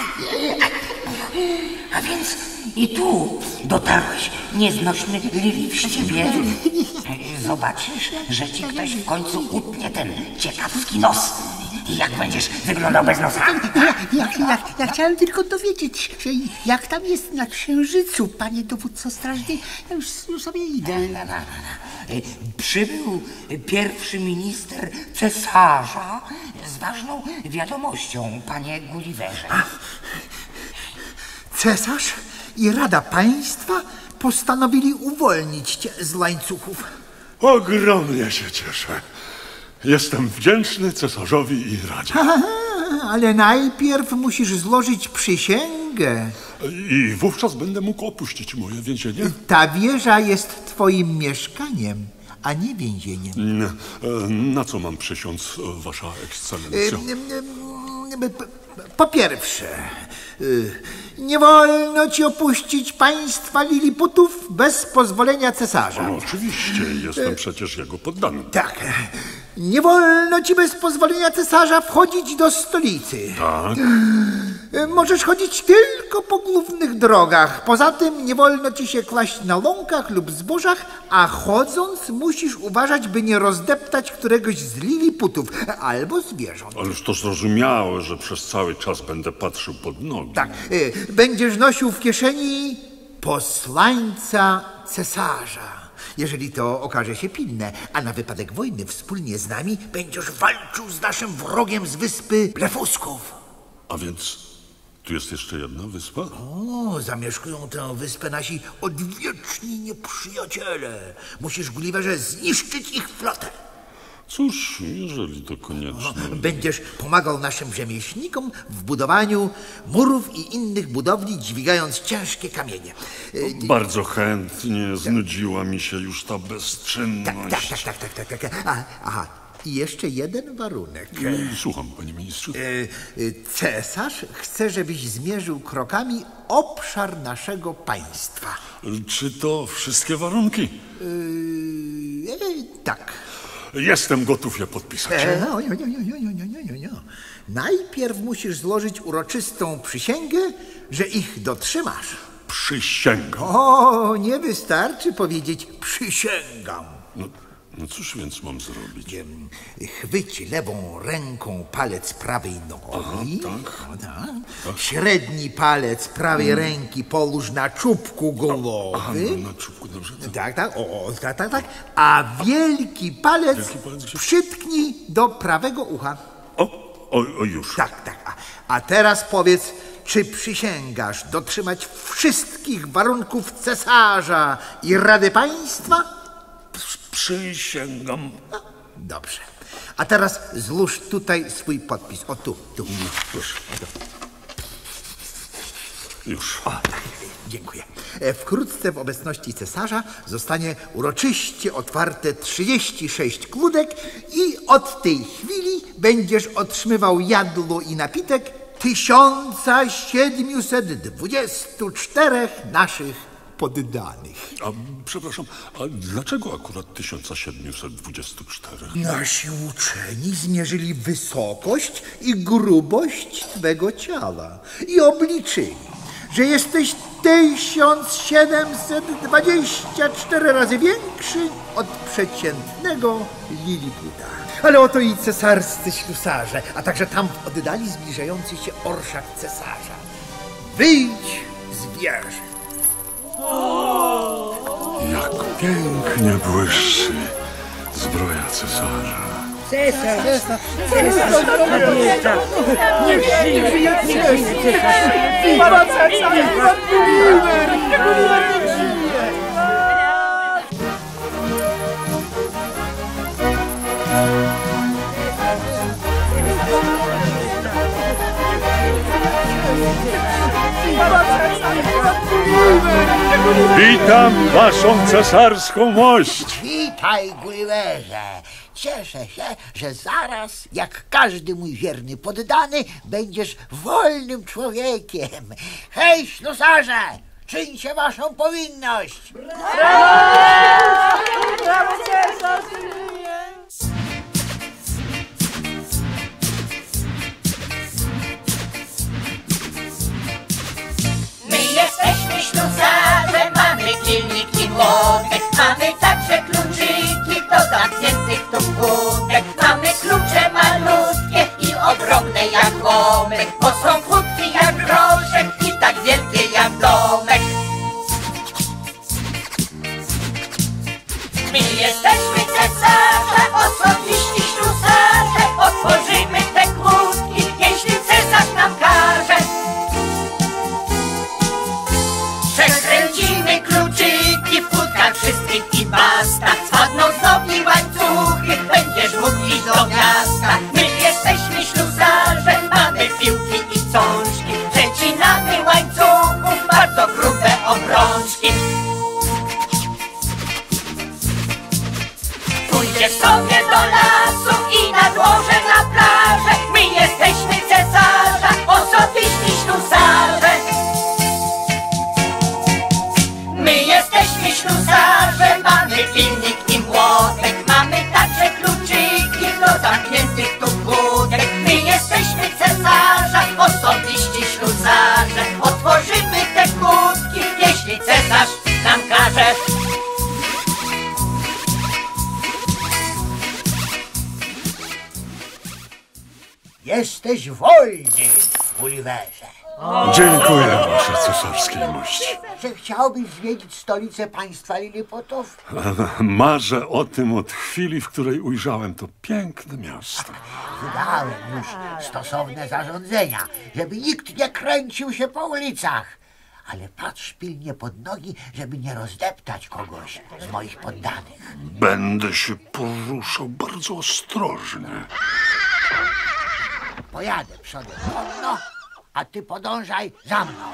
A więc i tu dotarłeś, nieznośny Lili wścibie. Zobaczysz, że ci ktoś w końcu utnie ten ciekawski nos. I jak będziesz wyglądał bez nosa? Ja, ja, ja, ja chciałem tylko dowiedzieć się, jak tam jest na Księżycu, panie dowódco strażny. Ja już, już sobie idę. Na, na, na, na. Przybył pierwszy minister cesarza z ważną wiadomością, panie Gulliverze. Cesarz i Rada Państwa postanowili uwolnić cię z łańcuchów. Ogromnie się cieszę. Jestem wdzięczny cesarzowi i Radzie. Aha, ale najpierw musisz złożyć przysięgę. I wówczas będę mógł opuścić moje więzienie? Ta wieża jest twoim mieszkaniem, a nie więzieniem. Na, na co mam przysiąc, wasza ekscelencjo? Po pierwsze, nie wolno ci opuścić państwa Liliputów bez pozwolenia cesarza. No, oczywiście, jestem przecież jego poddanym. Tak. Nie wolno ci bez pozwolenia cesarza wchodzić do stolicy. Tak. Możesz chodzić tylko po głównych drogach. Poza tym nie wolno ci się kłaść na łąkach lub zbożach, a chodząc musisz uważać, by nie rozdeptać któregoś z Liliputów albo zwierząt. Ależ to zrozumiałe, że przez cały czas będę patrzył pod nogi. Tak. Będziesz nosił w kieszeni posłańca cesarza, jeżeli to okaże się pilne, a na wypadek wojny wspólnie z nami będziesz walczył z naszym wrogiem z wyspy Blefusków. A więc tu jest jeszcze jedna wyspa? O, zamieszkują tę wyspę nasi odwieczni nieprzyjaciele. Musisz, Gulliverze, zniszczyć ich flotę. Cóż, jeżeli to konieczne. Będziesz pomagał naszym rzemieślnikom w budowaniu murów i innych budowli, dźwigając ciężkie kamienie. Bardzo chętnie, znudziła mi się już ta bezczynność. Tak, tak, tak, tak, tak, tak, tak. A, aha, i jeszcze jeden warunek. Słucham, panie ministrze. Cesarz chce, żebyś zmierzył krokami obszar naszego państwa. Czy to wszystkie warunki? Yy, tak. Jestem gotów je podpisać. E, no, nie, nie, nie, nie, nie, nie, nie. Najpierw musisz złożyć uroczystą przysięgę, że ich dotrzymasz. Przysięgam. O, nie wystarczy powiedzieć przysięgam. No, no cóż więc mam zrobić? Chwyć lewą ręką palec prawej nogi. Aha, tak. O, tak. Średni palec prawej hmm. ręki połóż na czubku głowy. Aha, no, na czubku, dobrze. Tak, tak, tak, o, tak, tak, tak. A wielki palec, wielki palec się... przytknij do prawego ucha. O, o, o już. Tak, tak. A, a teraz powiedz, czy przysięgasz dotrzymać wszystkich warunków cesarza i Rady Państwa? Przysięgam. No, dobrze. A teraz złóż tutaj swój podpis. O tu, tu. Już. Już. O, tak, dziękuję. Wkrótce w obecności cesarza zostanie uroczyście otwarte trzydzieści sześć kłódek i od tej chwili będziesz otrzymywał jadło i napitek tysiąca siedmiuset dwudziestu czterech naszych poddanych. A przepraszam, a dlaczego akurat tysiąc siedemset dwadzieścia cztery? Nasi uczeni zmierzyli wysokość i grubość twego ciała i obliczyli, że jesteś tysiąc siedemset dwadzieścia cztery razy większy od przeciętnego Liliputa. Ale oto i cesarscy ślusarze, a także tam oddali zbliżający się orszak cesarza. Wyjdź z wieży. Jak pięknie błyszczy zbroja cesarza. Cesarz, cesarz, cesarz, niech żyje, niech żyje cesarz. Wiwa cesarz, wiwa Gulliver, Gulliver niech żyje. Witam waszą cesarską mość. Witaj, Gulliverze. Cieszę się, że zaraz, jak każdy mój wierny poddany, będziesz wolnym człowiekiem. Hej, ślusarze, czyńcie waszą powinność. Brawo! Brawo, cesarz! My jesteśmy ślusarze, mamy pilnik i młotek, mamy także kluczyki do zamkniętych tu kłódek. Mamy klucze malutkie i ogromne jak łomek, bo są krótkie jak groszek i tak wielkie jak domek. My jesteśmy cesarze, osobiści ślusarze, otworzymy te kłódki, jeśli cesarz nam każe. Przekręcimy kluczyki w kłódkach wszystkich i basta. Spadną z nogi łańcuchy, będziesz mógł iść do miasta. My jesteśmy ślusarze, mamy piłki i cążki, przecinamy łańcuchów bardzo grube obrączki. Pójdziesz sobie do lasu i nad morze na plażę. My jesteśmy cesarze, osobiści ślusarze. My jesteśmy ślusarze, mamy pilnik i młotek, mamy także kluczyki do zamkniętych tu kłódek. My jesteśmy cesarze, osobiści ślusarze, otworzymy te kłódki, jeśli cesarz nam każe. Jesteś wolny, Gulliverze. Dziękuję waszej cesarskiej mości. Czy chciałbyś zwiedzić stolicę państwa Liliputów? Marzę o tym od chwili, w której ujrzałem to piękne miasto. Wydałem już stosowne zarządzenia, żeby nikt nie kręcił się po ulicach. Ale patrz pilnie pod nogi, żeby nie rozdeptać kogoś z moich poddanych. Będę się poruszał bardzo ostrożnie. Pojadę przodem konno, a ty podążaj za mną.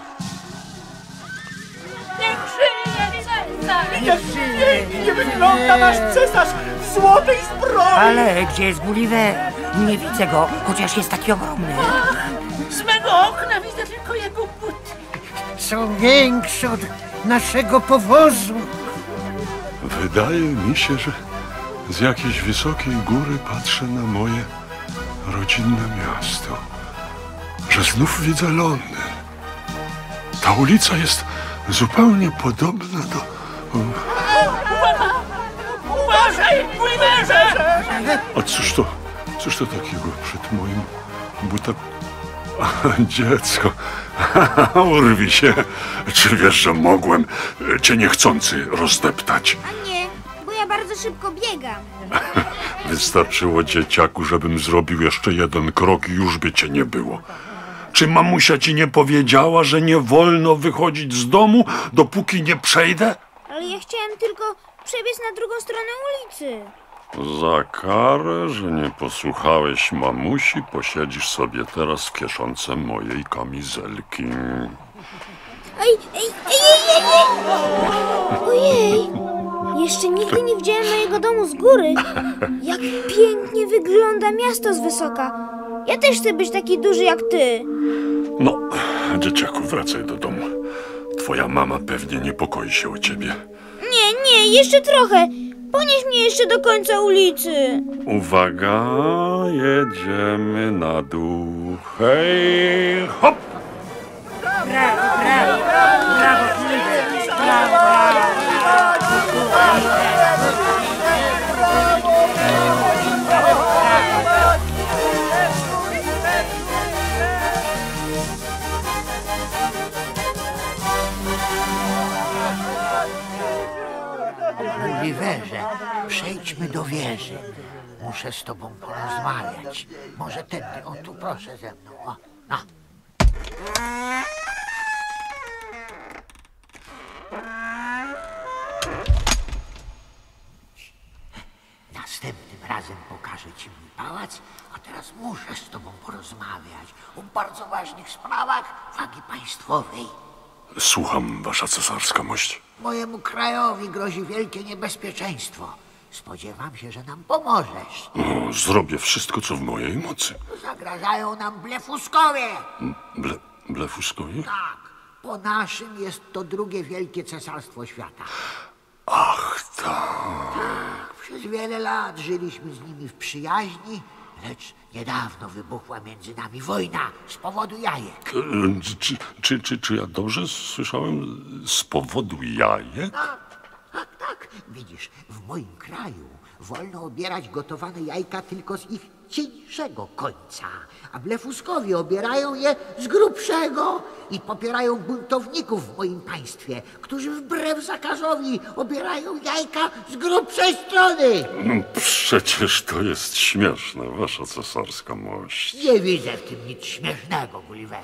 Niech żyje cesarz! Jak pięknie wygląda nasz cesarz w złotej zbroi! Ale gdzie jest Gulliver? Nie widzę go, chociaż jest taki ogromny. Z mego okna widzę tylko jego buty. Są większe od naszego powozu. Wydaje mi się, że z jakiejś wysokiej góry patrzę na moje rodzinne miasto. Że znów widzę Londyn. Ta ulica jest zupełnie podobna do... Uważaj, Gulliverze! A cóż to, cóż to takiego przed moim butem? Dziecko, urwij się. Czy wiesz, że mogłem cię niechcący rozdeptać? A nie, bo ja bardzo szybko biegam. Wystarczyło, dzieciaku, żebym zrobił jeszcze jeden krok i już by cię nie było. Czy mamusia ci nie powiedziała, że nie wolno wychodzić z domu, dopóki nie przejdę? Ale ja chciałem tylko przebiec na drugą stronę ulicy. Za karę, że nie posłuchałeś mamusi, posiedzisz sobie teraz w kieszonce mojej kamizelki. Ej, ej, ej, ej, ej! Ojej! Jeszcze nigdy nie widziałem mojego domu z góry. Jak pięknie wygląda miasto z wysoka. Ja też chcę być taki duży jak ty. No, dzieciaku, wracaj do domu. Twoja mama pewnie niepokoi się o ciebie. Nie, nie, jeszcze trochę. Ponieś mnie jeszcze do końca ulicy. Uwaga, jedziemy na dół. Hej, hop! Brawo, brawo, brawo, Gulliver, brawo. Gulliverze, przejdźmy do wieży. Muszę z tobą porozmawiać. Może tędy, o tu proszę ze mną. O, no. Następnym razem pokażę ci mój pałac, a teraz muszę z tobą porozmawiać o bardzo ważnych sprawach wagi państwowej. Słucham, wasza cesarska mość. Mojemu krajowi grozi wielkie niebezpieczeństwo. Spodziewam się, że nam pomożesz. No, zrobię wszystko, co w mojej mocy. Zagrażają nam blefuskowie. Ble, blefuskowie? Tak, po naszym jest to drugie wielkie cesarstwo świata. Ach, tak. Tak, przez wiele lat żyliśmy z nimi w przyjaźni, lecz niedawno wybuchła między nami wojna z powodu jajek. E, Czy, czy, czy, czy ja dobrze słyszałem? Z powodu jajek? Tak, tak, tak. Widzisz, w moim kraju wolno obierać gotowane jajka tylko z ich cieńszego końca, a blefuskowie obierają je z grubszego i popierają buntowników w moim państwie, którzy wbrew zakazowi obierają jajka z grubszej strony. No, przecież to jest śmieszne, wasza cesarska mość. Nie widzę w tym nic śmiesznego, Gulliverze.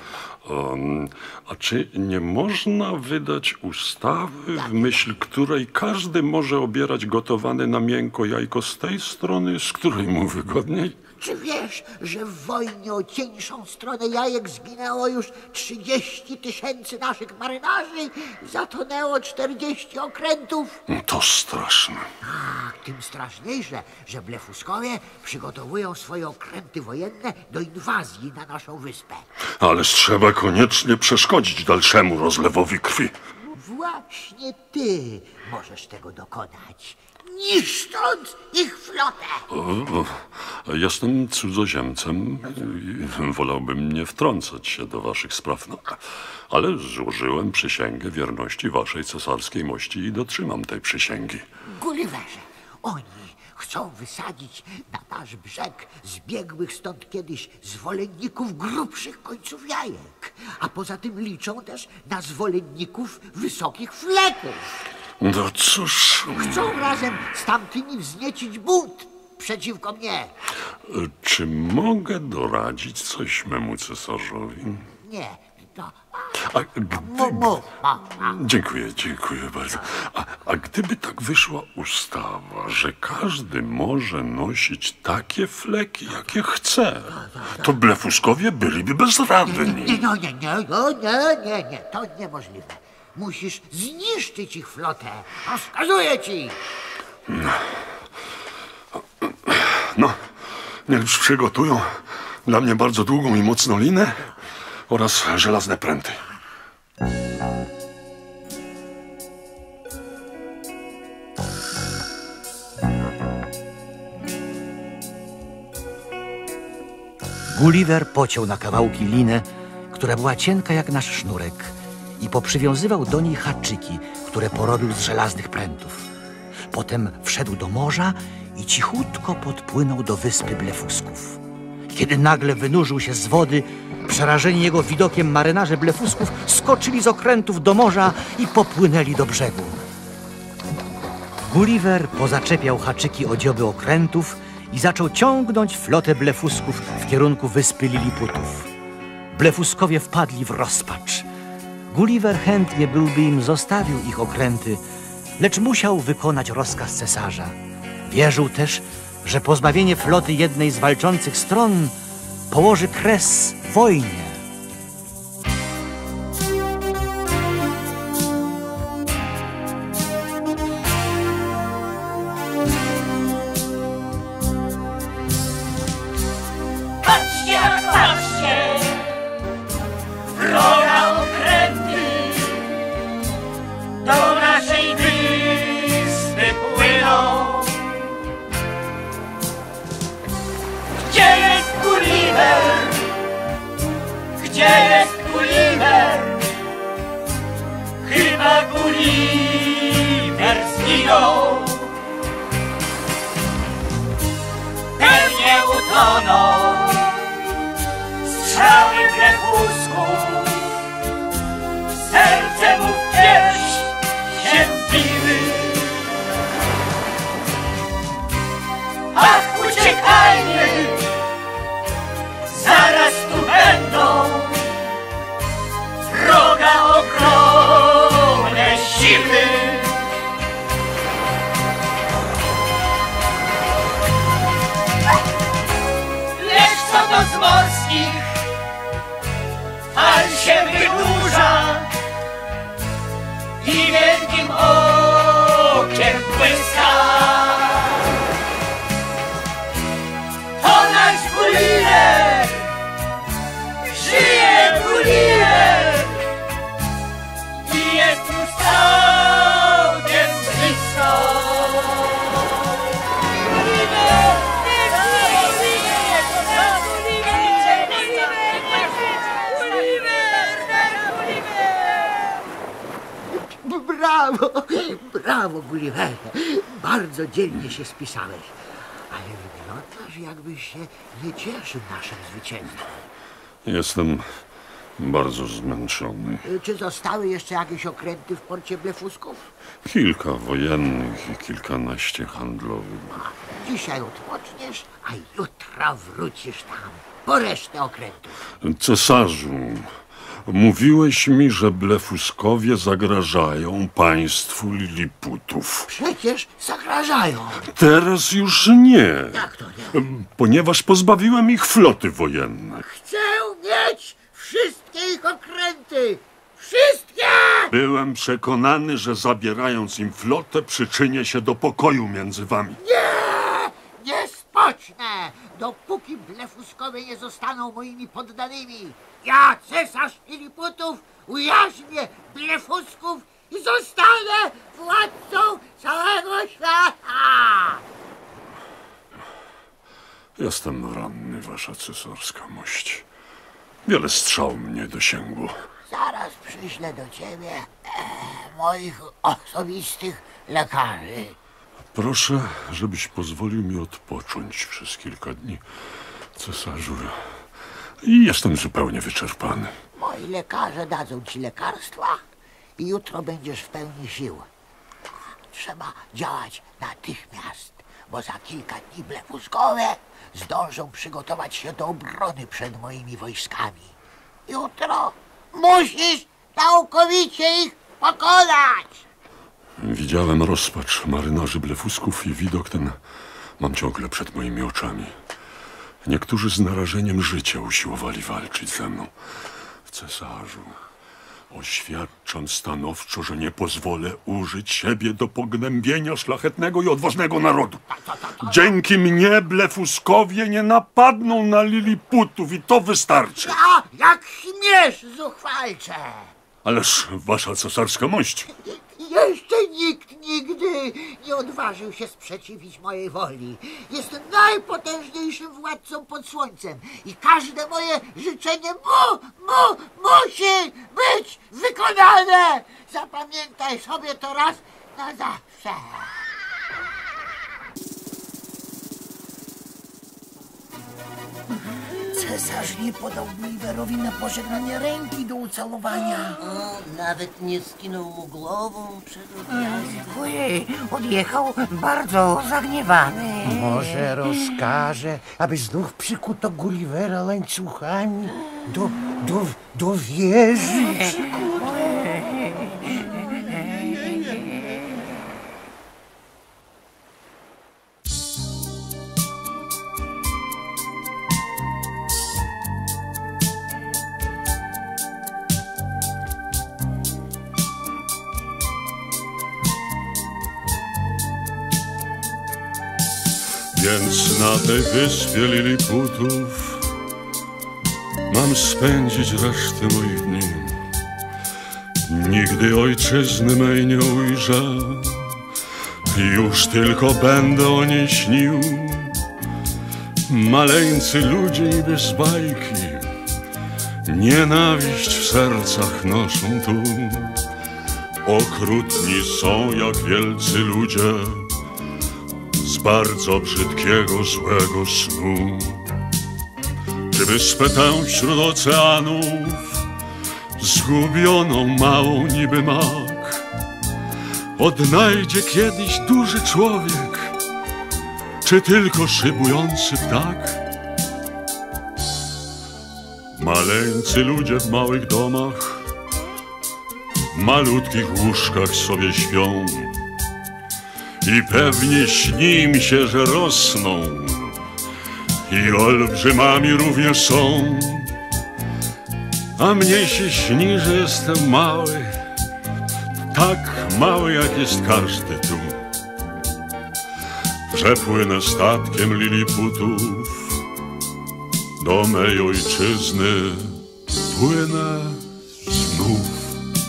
Um, a czy nie można wydać ustawy, w myśl której każdy może obierać gotowane na miękko jajko z tej strony, z której mu wygodniej? Czy wiesz, że w wojnie o cieńszą stronę jajek zginęło już trzydzieści tysięcy naszych marynarzy i zatonęło czterdzieści okrętów? To straszne. Tak, tym straszniejsze, że blefuskowie przygotowują swoje okręty wojenne do inwazji na naszą wyspę. Ależ trzeba koniecznie przeszkodzić dalszemu rozlewowi krwi. Właśnie ty możesz tego dokonać, niszcząc ich flotę. O, o, jestem cudzoziemcem i wolałbym nie wtrącać się do waszych spraw, no, ale złożyłem przysięgę wierności waszej cesarskiej mości i dotrzymam tej przysięgi. Gulliverze, oni chcą wysadzić na nasz brzeg zbiegłych stąd kiedyś zwolenników grubszych końców jajek, a poza tym liczą też na zwolenników wysokich fleków. No cóż... Chcą razem z tamtymi wzniecić bunt przeciwko mnie. Czy mogę doradzić coś memu cesarzowi? Nie, no... A gdy... Mów, mów, a, a. Dziękuję, dziękuję bardzo. A, a gdyby tak wyszła ustawa, że każdy może nosić takie fleki, jakie chce, to blefuskowie byliby bezradni. Nie, no, nie, nie, no, nie, nie, nie, to niemożliwe. Musisz zniszczyć ich flotę. Rozkazuję ci. No, no niech już przygotują dla mnie bardzo długą i mocną linę oraz żelazne pręty. Gulliver pociął na kawałki linę, która była cienka jak nasz sznurek, i poprzywiązywał do niej haczyki, które porobił z żelaznych prętów. Potem wszedł do morza i cichutko podpłynął do wyspy blefusków. Kiedy nagle wynurzył się z wody, przerażeni jego widokiem marynarze blefusków skoczyli z okrętów do morza i popłynęli do brzegu. Gulliver pozaczepiał haczyki o dzioby okrętów i zaczął ciągnąć flotę blefusków w kierunku wyspy Liliputów. Blefuskowie wpadli w rozpacz. Gulliver chętnie byłby im zostawił ich okręty, lecz musiał wykonać rozkaz cesarza. Wierzył też, że pozbawienie floty jednej z walczących stron położy kres wojnie. Patrzcie, patrzcie! się wynurza i wielkim okiem błyska. To nasz Gulliver, żyje Gulliver i jest już całkiem blisko. Brawo, brawo, Gulliverze. Bardzo dzielnie się spisałeś. Ale wyglądasz, jakbyś się nie cieszył naszym zwycięstwem. Jestem bardzo zmęczony. Czy zostały jeszcze jakieś okręty w porcie Blefusków? Kilka wojennych i kilkanaście handlowych. Dzisiaj odpoczniesz, a jutro wrócisz tam po resztę okrętów. Cesarzu, mówiłeś mi, że Blefuskowie zagrażają państwu Liliputów. Przecież zagrażają. Teraz już nie. Jak to nie? Ponieważ pozbawiłem ich floty wojennej. Chcę mieć wszystkie ich okręty! Wszystkie! Byłem przekonany, że zabierając im flotę, przyczynię się do pokoju między wami. Nie! Nie spocznę! Dopóki Blefuskowie nie zostaną moimi poddanymi. Ja, cesarz Liliputów, ujarzmię Blefusków i zostanę władcą całego świata! Jestem ranny, wasza cesarska mość. Wiele strzał mnie dosięgło. Zaraz przyślę do ciebie e, moich osobistych lekarzy. Proszę, żebyś pozwolił mi odpocząć przez kilka dni, cesarzu. I jestem zupełnie wyczerpany. Moi lekarze dadzą ci lekarstwa i jutro będziesz w pełni sił. Trzeba działać natychmiast, bo za kilka dni Blefuskowie zdążą przygotować się do obrony przed moimi wojskami. Jutro musisz całkowicie ich pokonać! Widziałem rozpacz marynarzy Blefusków i widok ten mam ciągle przed moimi oczami. Niektórzy z narażeniem życia usiłowali walczyć ze mną. Cesarzu, oświadczam stanowczo, że nie pozwolę użyć siebie do pognębienia szlachetnego i odważnego narodu. Dzięki mnie Blefuskowie nie napadną na Liliputów i to wystarczy. A jak śmiesz, zuchwalcze! Ależ wasza cesarska mość. Jeszcze nikt nigdy nie odważył się sprzeciwić mojej woli. Jestem najpotężniejszym władcą pod słońcem i każde moje życzenie mu, mu, musi być wykonane. Zapamiętaj sobie to raz na zawsze. Cesarz nie podał Gulliverowi na pożegnanie ręki do ucałowania. O, nawet nie skinął mu głową przed odjazdem. Ojej, odjechał bardzo zagniewany. Może rozkaże, aby znów przykuto Gullivera łańcuchami do, do, do wieży. Więc na tej wyspie Liliputów mam spędzić resztę moich dni. Nigdy ojczyzny mej nie ujrzę, już tylko będę o niej śnił. Maleńcy ludzie niby z bajki, nienawiść w sercach noszą tu. Okrutni są jak wielcy ludzie z bardzo brzydkiego, złego snu. Czy wyspę tę wśród oceanów, zgubioną małą niby mak, odnajdzie kiedyś duży człowiek, czy tylko szybujący ptak? Maleńcy ludzie w małych domach, w malutkich łóżkach sobie śpią i pewnie śni im się, że rosną i olbrzymami również są. A mnie się śni, że jestem mały, tak mały jak jest każdy tu, że płynę statkiem liliputów do mej ojczyzny, płynę znów.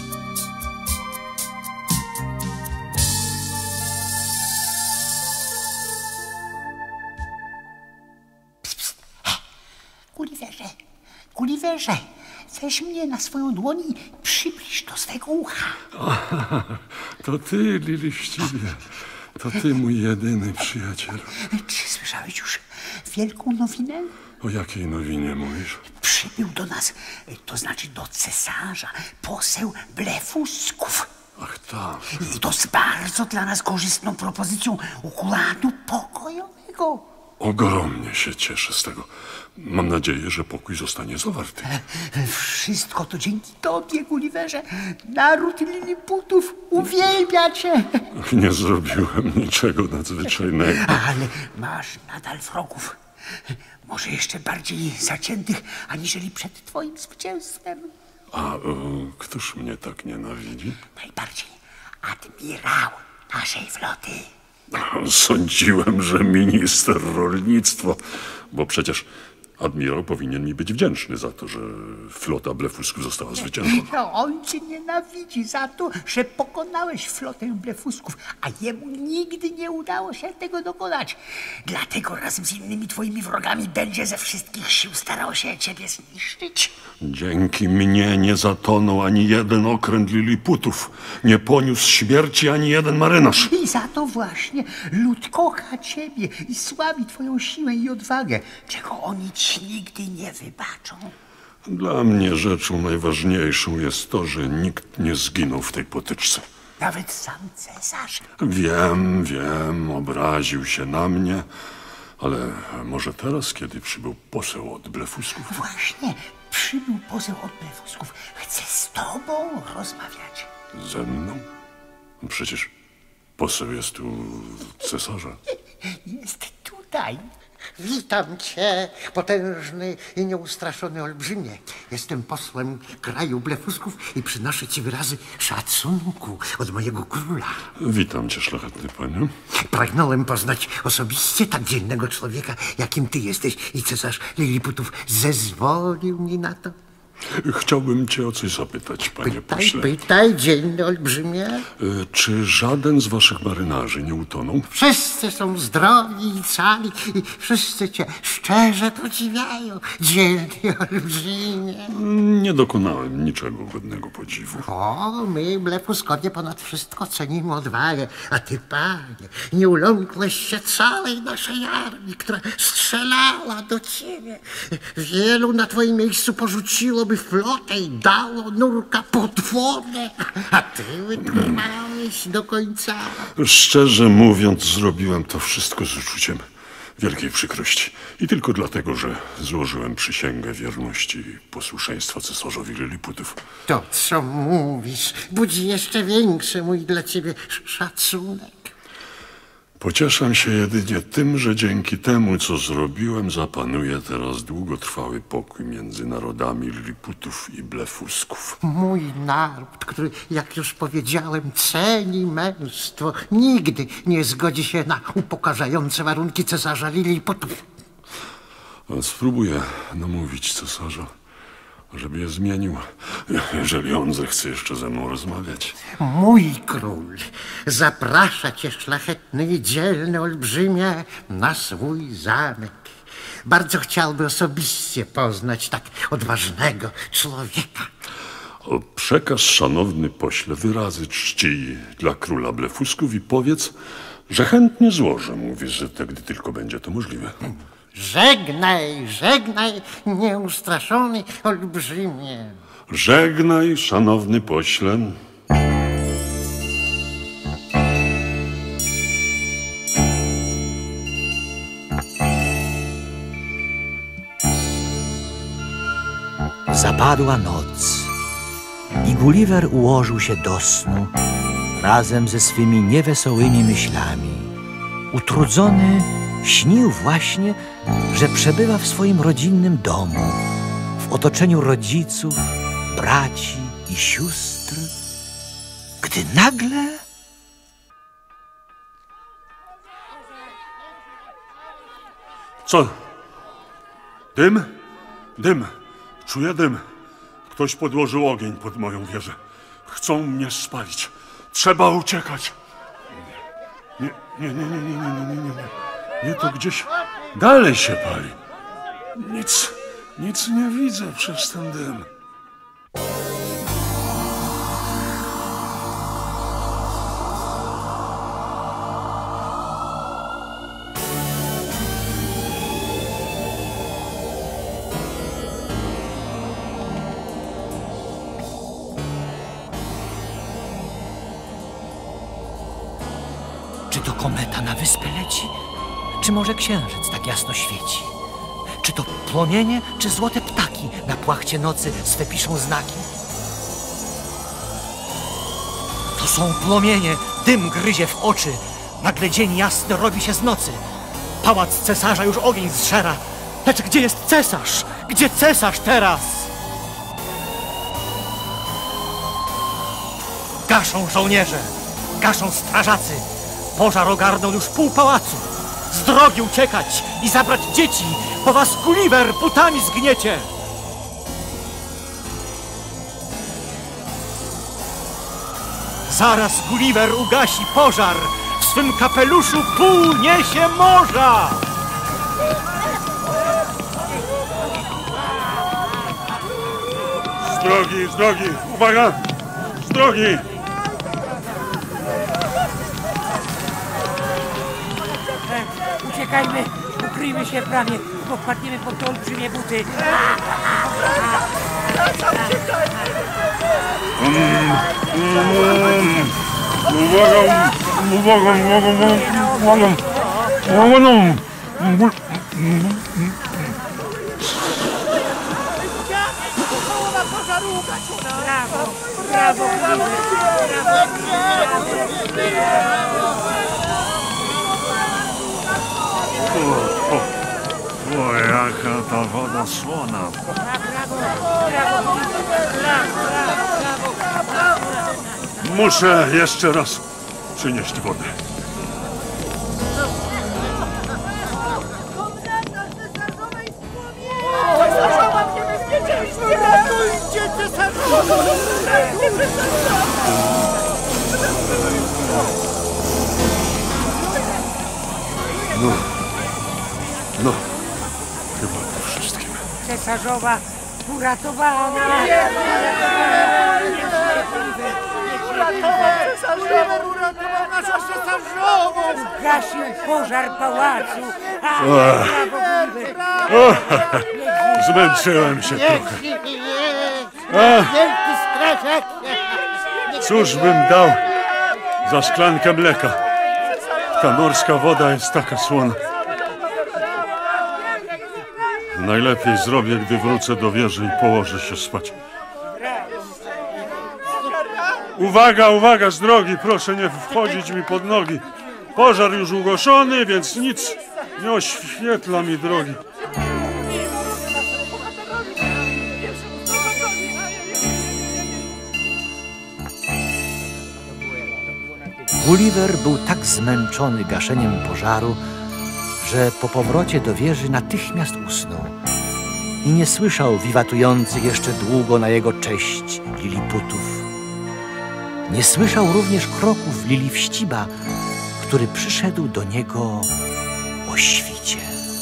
Gulliverze, Gulliverze, weź mnie na swoją dłoń i przybliż do swego ucha. Aha, to ty, Liliściwie, to ty, mój jedyny przyjaciel. Czy słyszałeś już wielką nowinę? O jakiej nowinie mówisz? Przybył do nas, to znaczy do cesarza, poseł Blefusków. Ach tak. I to z bardzo dla nas korzystną propozycją układu pokojowego. Ogromnie się cieszę z tego. Mam nadzieję, że pokój zostanie zawarty. Wszystko to dzięki tobie, Gulliverze. Naród Liliputów uwielbia cię. Nie zrobiłem niczego nadzwyczajnego. Ale masz nadal wrogów. Może jeszcze bardziej zaciętych, aniżeli przed twoim zwycięstwem. A e, któż mnie tak nienawidzi? Najbardziej admirał naszej floty. Sądziłem, że minister rolnictwa, bo przecież admirał powinien mi być wdzięczny za to, że flota Blefusków została zwyciężona. On cię nienawidzi za to, że pokonałeś flotę Blefusków, a jemu nigdy nie udało się tego dokonać. Dlatego razem z innymi twoimi wrogami będzie ze wszystkich sił starał się ciebie zniszczyć. Dzięki mnie nie zatonął ani jeden okręt Liliputów, nie poniósł śmierci ani jeden marynarz. I za to właśnie lud kocha ciebie i sławi twoją siłę i odwagę, czego oni ci nigdy nie wybaczą. Dla mnie rzeczą najważniejszą jest to, że nikt nie zginął w tej potyczce. Nawet sam cesarz. Wiem, wiem, obraził się na mnie, ale może teraz, kiedy przybył poseł od Blefusków? Właśnie, przybył poseł od Blefusków. Chce z tobą rozmawiać. Ze mną? Przecież poseł jest u cesarza. Jest tutaj. Witam cię, potężny i nieustraszony olbrzymie. Jestem posłem kraju Blefusków i przynoszę ci wyrazy szacunku od mojego króla. Witam cię, szlachetny panie. Pragnąłem poznać osobiście tak dzielnego człowieka, jakim ty jesteś, i cesarz Liliputów zezwolił mi na to. Chciałbym cię o coś zapytać, panie Pytaj, pośle. pytaj, dzielny olbrzymie. Y, Czy żaden z waszych marynarzy nie utonął? Wszyscy są zdrowi i cali i wszyscy cię szczerze podziwiają, dzielny olbrzymie. Nie dokonałem niczego godnego podziwu. O, my, Blefuskowie, ponad wszystko cenimy odwagę, a ty, panie, nie uląkłeś się całej naszej armii, która strzelała do ciebie. Wielu na twoim miejscu porzuciłoby flotę i dało nurka pod wodę, a ty wytrwałeś do końca. Szczerze mówiąc, zrobiłem to wszystko z uczuciem wielkiej przykrości. I tylko dlatego, że złożyłem przysięgę wierności i posłuszeństwa cesarzowi Liliputów. To, co mówisz, budzi jeszcze większy mój dla ciebie szacunek. Pocieszam się jedynie tym, że dzięki temu, co zrobiłem, zapanuje teraz długotrwały pokój między narodami Liliputów i Blefusków. Mój naród, który, jak już powiedziałem, ceni męstwo, nigdy nie zgodzi się na upokarzające warunki cesarza Liliputów. Spróbuję namówić cesarza, żeby je zmienił, jeżeli on zechce jeszcze ze mną rozmawiać. Mój król zaprasza cię, szlachetny i dzielny olbrzymie, na swój zamek. Bardzo chciałby osobiście poznać tak odważnego człowieka. O, przekaż, szanowny pośle, wyrazy czci dla króla Blefusków i powiedz, że chętnie złożę mu wizytę, gdy tylko będzie to możliwe. Żegnaj, żegnaj, nieustraszony olbrzymie. Żegnaj, szanowny pośle. Zapadła noc i Gulliver ułożył się do snu razem ze swymi niewesołymi myślami. Utrudzony śnił właśnie, że przebywa w swoim rodzinnym domu, w otoczeniu rodziców braci i sióstr, gdy nagle... Co? Dym? Dym. Czuję dym. Ktoś podłożył ogień pod moją wieżę. Chcą mnie spalić. Trzeba uciekać. Nie, nie, nie, nie, nie, nie, nie, nie, nie. Nie, to gdzieś dalej się pali. Nic, nic nie widzę przez ten dym. Czy to kometa na wyspę leci? Czy może księżyc tak jasno świeci? Czy to płomienie, czy złote ptaki na płachcie nocy swe piszą znaki? To są płomienie, dym gryzie w oczy. Nagle dzień jasny robi się z nocy. Pałac cesarza już ogień zżera. Lecz gdzie jest cesarz? Gdzie cesarz teraz? Gaszą żołnierze, gaszą strażacy. Pożar ogarnął już pół pałacu. Z drogi uciekać i zabrać dzieci, bo was Gulliver putami zgniecie. Zaraz Gulliver ugasi pożar. W swym kapeluszu pół niesie morza. Z drogi, z drogi, uwaga! Z drogi! Uciekajmy, ukryjmy się w bramie, bo wpadniemy pod te olbrzymie buty. Uwaga, uwaga, uwaga, uwaga, uwaga. Połowa pożaru ugasiona. Brawo, brawo, brawo, O, o, o, jaka ta woda słona. Muszę jeszcze raz przynieść wodę. Ratujcie cesarzowa! No, no, chyba po wszystkim. Cesarzowa uratowana! Uratował cesarzowa! Uratował naszą cesarzową! Gasił pożar pałacu! A, brawo, Gulliver! O, zmęczyłem się trochę. A, cóż bym dał za szklankę mleka? Ta morska woda jest taka słona. Najlepiej zrobię, gdy wrócę do wieży i położę się spać. Uwaga, uwaga, z drogi, proszę nie wchodzić mi pod nogi. Pożar już ugaszony, więc nic nie oświetla mi drogi. Gulliver był tak zmęczony gaszeniem pożaru, że po powrocie do wieży natychmiast usnął i nie słyszał wiwatujących jeszcze długo na jego cześć liliputów. Nie słyszał również kroków Lilifściba, który przyszedł do niego o świcie.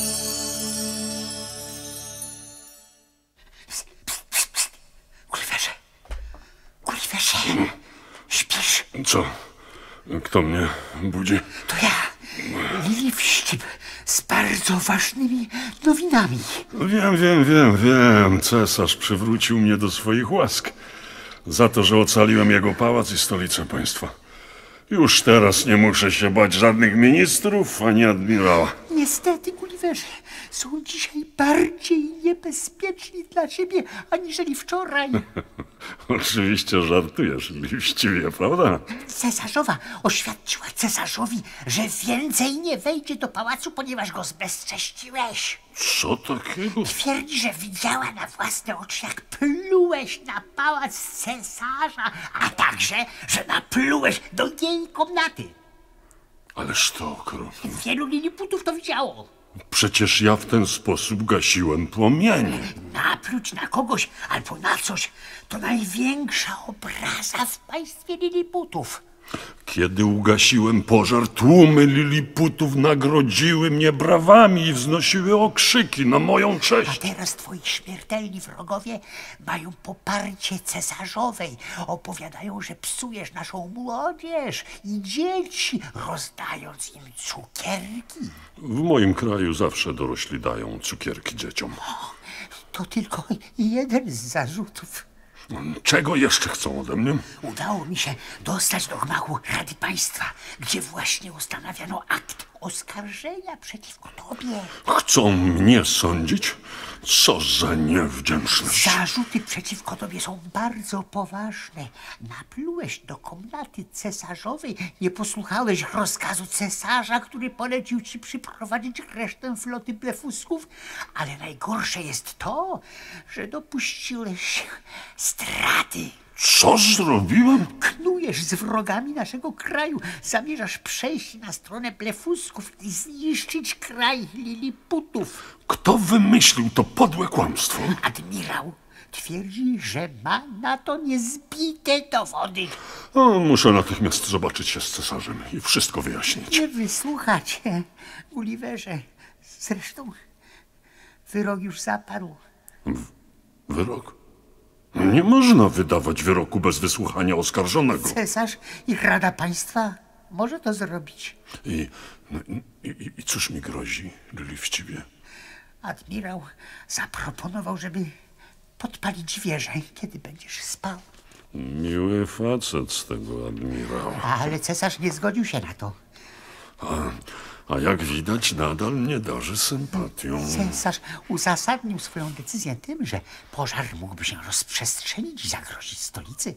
Gulliverze, Gulliverze, śpisz? Co? Kto mnie budzi? To ja, Lilifścib, z bardzo ważnymi nowinami. Wiem, wiem, wiem, wiem. Cesarz przywrócił mnie do swoich łask. Za to, że ocaliłem jego pałac i stolicę państwa. Już teraz nie muszę się bać żadnych ministrów ani admirała. Niestety, Gulliverze, są dzisiaj bardziej niebezpieczni dla ciebie, aniżeli wczoraj. Oczywiście żartujesz, liściwie, prawda? Cesarzowa oświadczyła cesarzowi, że więcej nie wejdzie do pałacu, ponieważ go zbezcześciłeś. Co takiego? Twierdzi, że widziała na własne oczy, jak plułeś na pałac cesarza, a także, że naplułeś do jej komnaty. Ależ to okropne. Wielu liliputów to widziało. Przecież ja w ten sposób gasiłem płomienie. Napluć na kogoś albo na coś to największa obraza w państwie liliputów. Kiedy ugasiłem pożar, tłumy liliputów nagrodziły mnie brawami i wznosiły okrzyki na moją A cześć. teraz twoi śmiertelni wrogowie mają poparcie cesarzowej. Opowiadają, że psujesz naszą młodzież i dzieci, rozdając im cukierki. W moim kraju zawsze dorośli dają cukierki dzieciom. To tylko jeden z zarzutów. Czego jeszcze chcą ode mnie? Udało mi się dostać do gmachu Rady Państwa, gdzie właśnie ustanawiano akt oskarżenia przeciwko tobie. Chcą mnie sądzić? Co za niewdzięczność. Zarzuty przeciwko tobie są bardzo poważne. Naplułeś do komnaty cesarzowej, nie posłuchałeś rozkazu cesarza, który polecił ci przyprowadzić resztę floty blefusków, ale najgorsze jest to, że dopuściłeś straty. Co zrobiłem? Knujesz z wrogami naszego kraju. Zamierzasz przejść na stronę blefusków i zniszczyć kraj liliputów. Kto wymyślił to podłe kłamstwo? Admirał twierdzi, że ma na to niezbite dowody. O, muszę natychmiast zobaczyć się z cesarzem i wszystko wyjaśnić. Nie wysłuchać, Gulliverze. Zresztą wyrok już zapadł. W wyrok? Nie można wydawać wyroku bez wysłuchania oskarżonego. Cesarz i Rada Państwa może to zrobić. I, no, i, i, i cóż mi grozi, Lilifściwie? Admirał zaproponował, żeby podpalić wieżę, kiedy będziesz spał. Miły facet z tego admirała. Ale cesarz nie zgodził się na to. A, a jak widać, nadal nie darzy sympatią. Cesarz uzasadnił swoją decyzję tym, że pożar mógłby się rozprzestrzenić i zagrozić stolicy.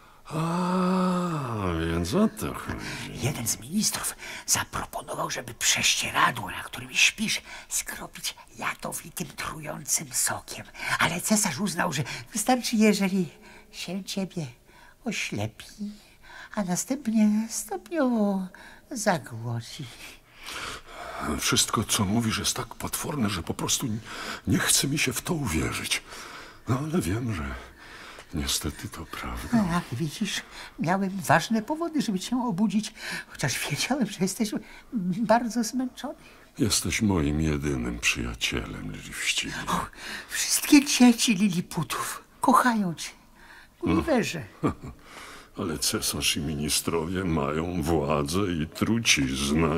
A, więc o to chodzi. Jeden z ministrów zaproponował, żeby prześcieradło, na którym śpisz, skropić jadowitym, trującym sokiem. Ale cesarz uznał, że wystarczy, jeżeli się ciebie oślepi, a następnie stopniowo zagłodzi. Wszystko, co mówisz, jest tak potworne, że po prostu nie chce mi się w to uwierzyć. No, ale wiem, że niestety to prawda. A, widzisz, miałem ważne powody, żeby cię obudzić, chociaż wiedziałem, że jesteś bardzo zmęczony. Jesteś moim jedynym przyjacielem, Lilifściwie. Wszystkie dzieci liliputów kochają cię, Gulliverze. Ale cesarz i ministrowie mają władzę i truciznę,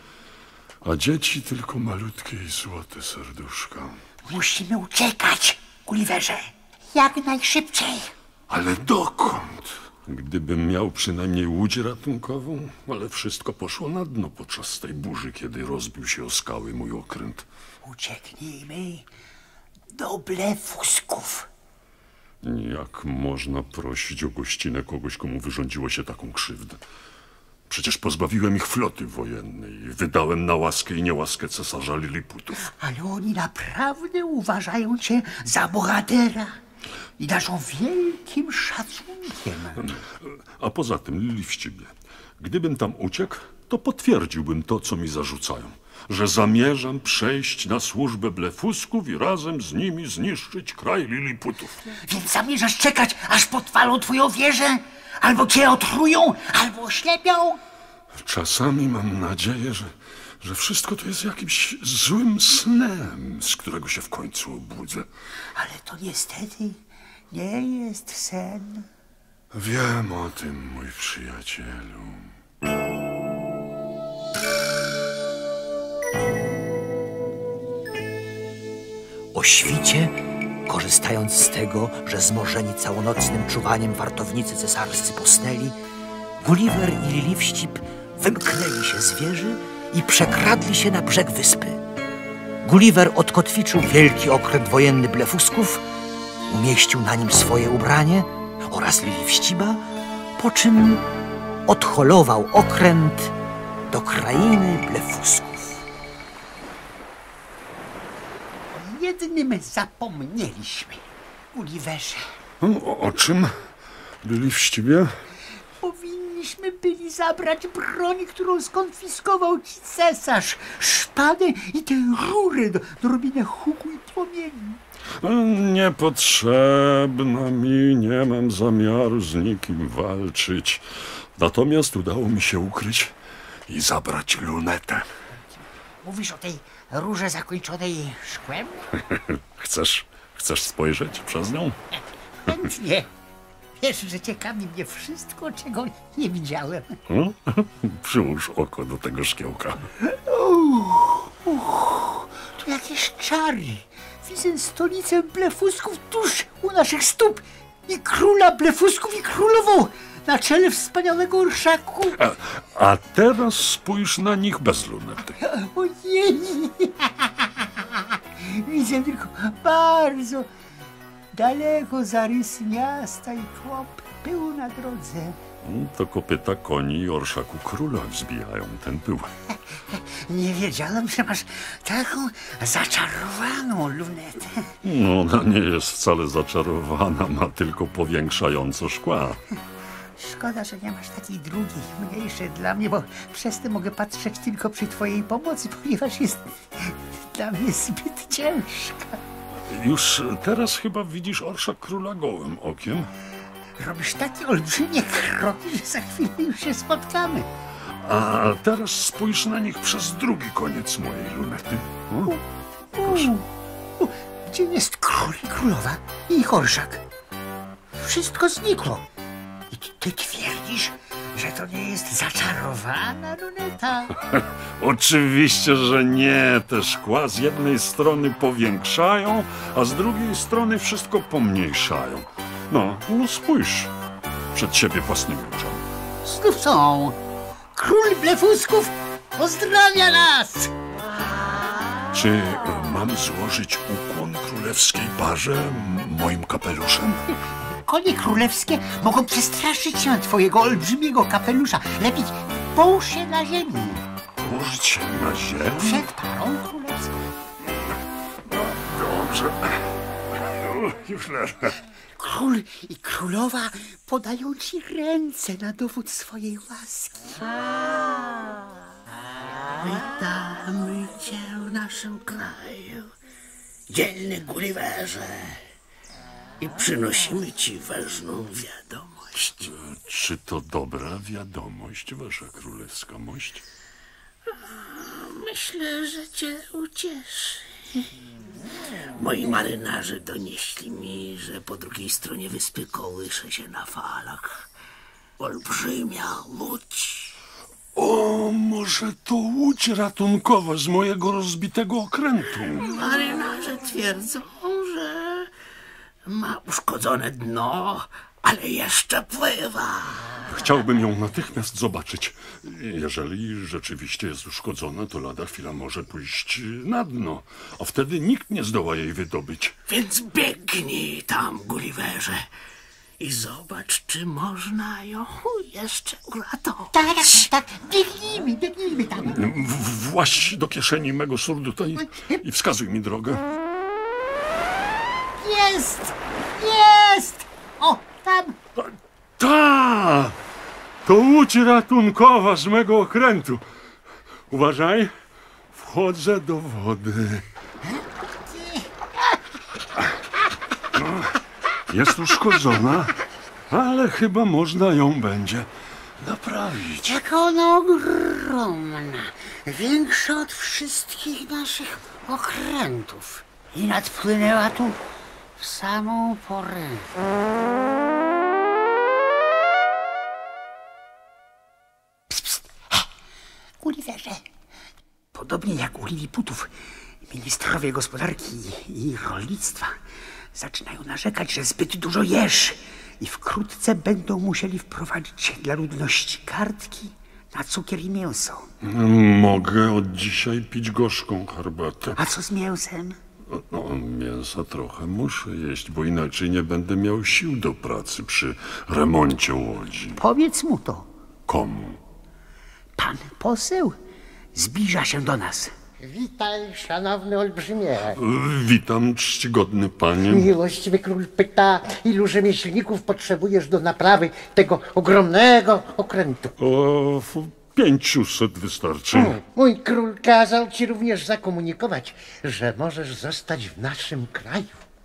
a dzieci tylko malutkie i złote serduszka. Musimy uciekać, Gulliverze, jak najszybciej. Ale dokąd? Gdybym miał przynajmniej łódź ratunkową, ale wszystko poszło na dno podczas tej burzy, kiedy rozbił się o skały mój okręt. Ucieknijmy do blefusków. Jak można prosić o gościnę kogoś, komu wyrządziło się taką krzywdę? Przecież pozbawiłem ich floty wojennej i wydałem na łaskę i niełaskę cesarza Liliputów. Ale oni naprawdę uważają cię za bohatera i darzą wielkim szacunkiem. A poza tym, Lilifścibie, gdybym tam uciekł, to potwierdziłbym to, co mi zarzucają, że zamierzam przejść na służbę blefusków i razem z nimi zniszczyć kraj Liliputów. Więc zamierzasz czekać, aż podpalą twoją wieżę? Albo cię otrują, albo oślepią? Czasami mam nadzieję, że, że wszystko to jest jakimś złym snem, z którego się w końcu obudzę. Ale to niestety nie jest sen. Wiem o tym, mój przyjacielu. O świcie, korzystając z tego, że zmorzeni całonocnym czuwaniem wartownicy cesarscy posnęli, Gulliver i Lilifścib wymknęli się z wieży i przekradli się na brzeg wyspy. Gulliver odkotwiczył wielki okręt wojenny blefusków, umieścił na nim swoje ubranie oraz Lili Wściba, po czym odholował okręt do krainy blefusków. Jednym zapomnieliśmy, Gulliverze. O, o czym? Lili Wścibie? Powinniśmy byli zabrać broń, którą skonfiskował ci cesarz, szpadę i tę rurę do, do robienia huku i płomieni. Niepotrzebna mi, nie mam zamiaru z nikim walczyć. Natomiast udało mi się ukryć i zabrać lunetę. Mówisz o tej rurze zakończonej szkłem? Chcesz, chcesz spojrzeć przez nią? Chętnie. Wiesz, że ciekawi mnie wszystko, czego nie widziałem. Hmm? Przyłóż oko do tego szkiełka. Uch, uch, to jakieś czary. Widzę stolicę blefusków tuż u naszych stóp i króla blefusków i królową na czele wspaniałego orszaku. A, a teraz spójrz na nich bez lunety. Ojej! Widzę tylko bardzo daleko zarysy miasta i kłop pyłu na drodze. To kopyta koni i orszaku króla wzbijają ten pył. Nie wiedziałem, że masz taką zaczarowaną lunetę. No, ona nie jest wcale zaczarowana, ma tylko powiększająco szkła. Szkoda, że nie masz takiej drugiej, mniejszej dla mnie, bo przez to mogę patrzeć tylko przy twojej pomocy, ponieważ jest dla mnie zbyt ciężka. Już teraz chyba widzisz orszak króla gołym okiem. Robisz takie olbrzymie kroki, że za chwilę już się spotkamy. A teraz spójrz na nich przez drugi koniec mojej lunety. O, proszę. U, u, gdzie jest król i królowa i ich orszak? Wszystko znikło. I ty twierdzisz, że to nie jest zaczarowana luneta? Oczywiście, że nie. Te szkła z jednej strony powiększają, a z drugiej strony wszystko pomniejszają. No, no spójrz przed siebie własnymi oczami. Znów są. Król blefusków pozdrawia nas! Czy mam złożyć ukłon królewskiej parze moim kapeluszem? Konie królewskie mogą przestraszyć się twojego olbrzymiego kapelusza. Lepiej połóż się na ziemi. Położyć się na ziemi? Przed parą królewską. Dobrze. Już leżę. Król i królowa podają ci ręce na dowód swojej łaski. Witamy cię w naszym kraju, dzielny Gulliverze, i przynosimy ci ważną wiadomość. Czy to dobra wiadomość, wasza królewska mość? Myślę, że cię ucieszy. Moi marynarze donieśli mi, że po drugiej stronie wyspy kołysze się na falach olbrzymia łódź. O, może to łódź ratunkowa z mojego rozbitego okrętu. Marynarze twierdzą, że ma uszkodzone dno, ale jeszcze pływa. Chciałbym ją natychmiast zobaczyć. Jeżeli rzeczywiście jest uszkodzona, to lada chwila może pójść na dno, a wtedy nikt nie zdoła jej wydobyć. Więc biegnij tam, Gulliverze, i zobacz, czy można ją jeszcze uratować. Tak, tak, biegnijmy, biegnijmy tam. W- Właź do kieszeni mego surduta i, i wskazuj mi drogę. Jest! Jest! O, tam! Ta! To łódź ratunkowa z mego okrętu. Uważaj, wchodzę do wody. No, jest uszkodzona, ale chyba można ją będzie naprawić. Jaka ona ogromna. Większa od wszystkich naszych okrętów. I nadpłynęła tu w samą porę. Psst, psst. Gulliverze, podobnie jak u Liliputów, ministrowie gospodarki i rolnictwa zaczynają narzekać, że zbyt dużo jesz i wkrótce będą musieli wprowadzić dla ludności kartki na cukier i mięso. Mogę od dzisiaj pić gorzką herbatę. A co z mięsem? No, mięsa trochę muszę jeść, bo inaczej nie będę miał sił do pracy przy remoncie łodzi. Powiedz mu to. Komu? Pan poseł zbliża się do nas. Witaj, szanowny olbrzymie. Witam, czcigodny panie. Miłościwy król pyta, ilu rzemieślników potrzebujesz do naprawy tego ogromnego okrętu. O, pięciuset wystarczy. Hmm. Mój król kazał ci również zakomunikować, że możesz zostać w naszym kraju,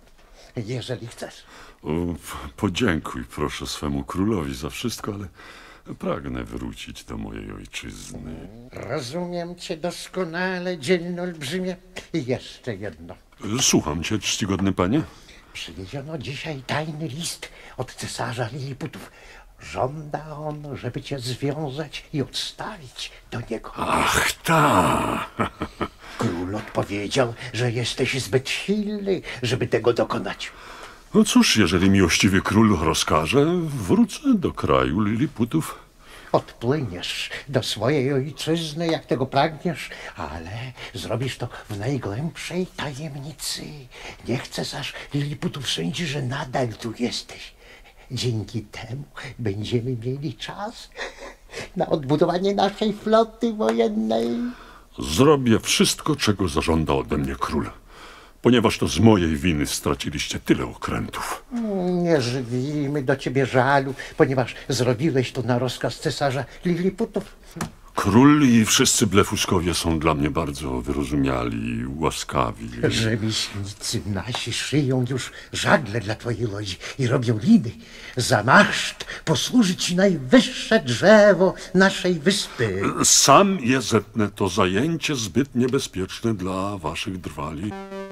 jeżeli chcesz. O, podziękuj proszę swemu królowi za wszystko, ale pragnę wrócić do mojej ojczyzny. Rozumiem cię doskonale, dzielny olbrzymie. I jeszcze jedno. Słucham cię, czcigodny panie. Przywieziono dzisiaj tajny list od cesarza Liliputów. Żąda on, żeby cię związać i odstawić do niego. Ach, tak. Król odpowiedział, że jesteś zbyt silny, żeby tego dokonać. No cóż, jeżeli miłościwy król rozkaże, wrócę do kraju Liliputów. Odpłyniesz do swojej ojczyzny, jak tego pragniesz, ale zrobisz to w najgłębszej tajemnicy. Nie chcesz, aż Liliputów sądzi, że nadal tu jesteś. Dzięki temu będziemy mieli czas na odbudowanie naszej floty wojennej. Zrobię wszystko, czego zażąda ode mnie król, ponieważ to z mojej winy straciliście tyle okrętów. Nie żywimy do ciebie żalu, ponieważ zrobiłeś to na rozkaz cesarza Liliputów. Król i wszyscy blefuszkowie są dla mnie bardzo wyrozumiali i łaskawi. Rzemieślnicy nasi szyją już żagle dla twojej łodzi i robią liny. Za maszt posłuży ci najwyższe drzewo naszej wyspy. Sam je zetnę, to zajęcie zbyt niebezpieczne dla waszych drwali.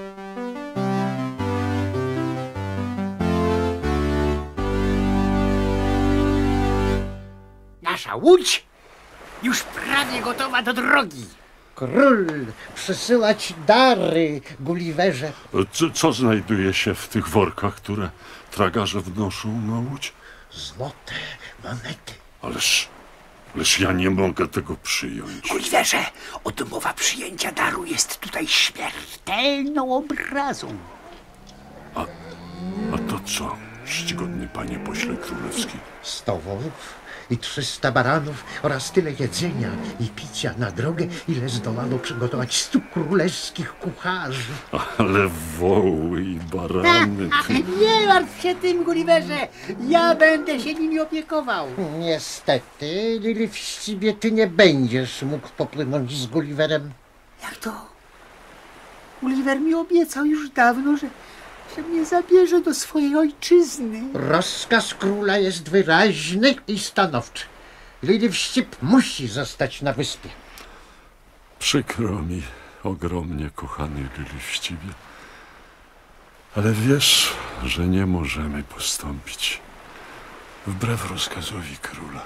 Nasza łódź już prawie gotowa do drogi. Król przysyła ci dary, Gulliverze. Co, co znajduje się w tych workach, które tragarze wnoszą na łódź? Złote monety. Ależ, ależ ja nie mogę tego przyjąć. Gulliverze, odmowa przyjęcia daru jest tutaj śmiertelną obrazą. A, a to co, czcigodny panie pośle królewski? Sto wołów i trzysta baranów oraz tyle jedzenia i picia na drogę, ile zdołano przygotować stu królewskich kucharzy. Ale woły i barany... Nie martw się tym, Gulliverze. Ja będę się nimi opiekował. Niestety, Lilipścibie, ty nie będziesz mógł popłynąć z Gulliverem. Jak to? Gulliver mi obiecał już dawno, że, że mnie zabierze do swojej ojczyzny. Rozkaz króla jest wyraźny i stanowczy. Lilipścib musi zostać na wyspie. Przykro mi ogromnie, kochany Lilipścibie, ale wiesz, że nie możemy postąpić wbrew rozkazowi króla.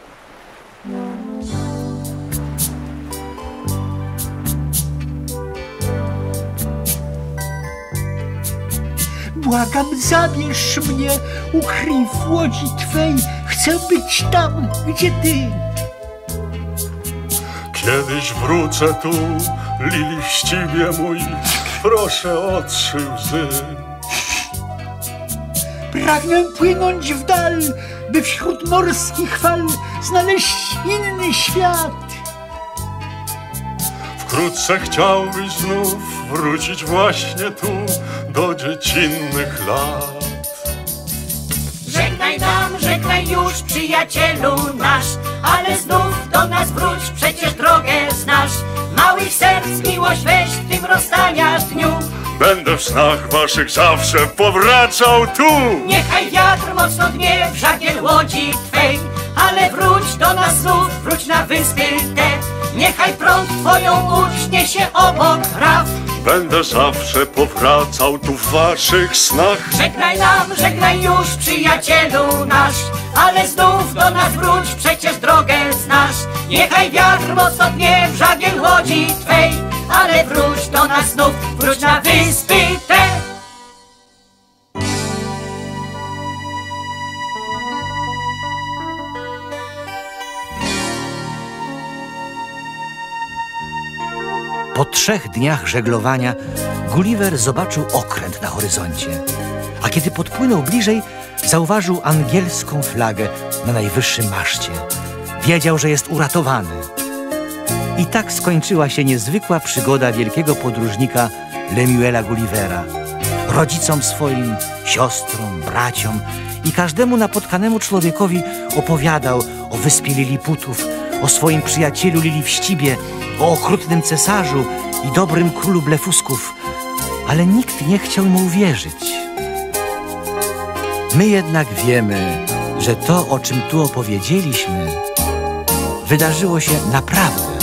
Błagam, zabierz mnie, ukryj w łodzi twej. Chcę być tam, gdzie ty. Kiedyś wrócę tu, Lilipścibie mój, proszę otrzyj łzy. Pragnę płynąć w dal, by wśród morskich fal znaleźć inny świat. Wkrótce chciałbyś znów wrócić właśnie tu, do dziecinnych lat. Żegnaj nam, żegnaj już, przyjacielu nasz, ale znów do nas wróć, przecież drogę znasz. Małych serc miłość weź w tym rozstania dniu. Będę w snach waszych zawsze powracał tu. Niechaj wiatr mocno dmie w żagiel łodzi twej, ale wróć do nas znów, wróć na wyspy te. Niechaj prąd twoją łódź niesie obok raf. Będę zawsze powracał tu w waszych snach. Żegnaj nam, żegnaj już, przyjacielu nasz, ale znów do nas wróć, przecież drogę znasz. Niechaj wiatr mocno dmie w żagiel łodzi twej, ale wróć do nas znów, wróć na wyspy te. Po trzech dniach żeglowania Gulliver zobaczył okręt na horyzoncie, a kiedy podpłynął bliżej, zauważył angielską flagę na najwyższym maszcie. Wiedział, że jest uratowany. I tak skończyła się niezwykła przygoda wielkiego podróżnika Lemuela Gullivera. Rodzicom swoim, siostrom, braciom i każdemu napotkanemu człowiekowi opowiadał o wyspie Liliputów, o swoim przyjacielu Lilifścibie, o okrutnym cesarzu i dobrym królu blefusków, ale nikt nie chciał mu uwierzyć. My jednak wiemy, że to, o czym tu opowiedzieliśmy, wydarzyło się naprawdę.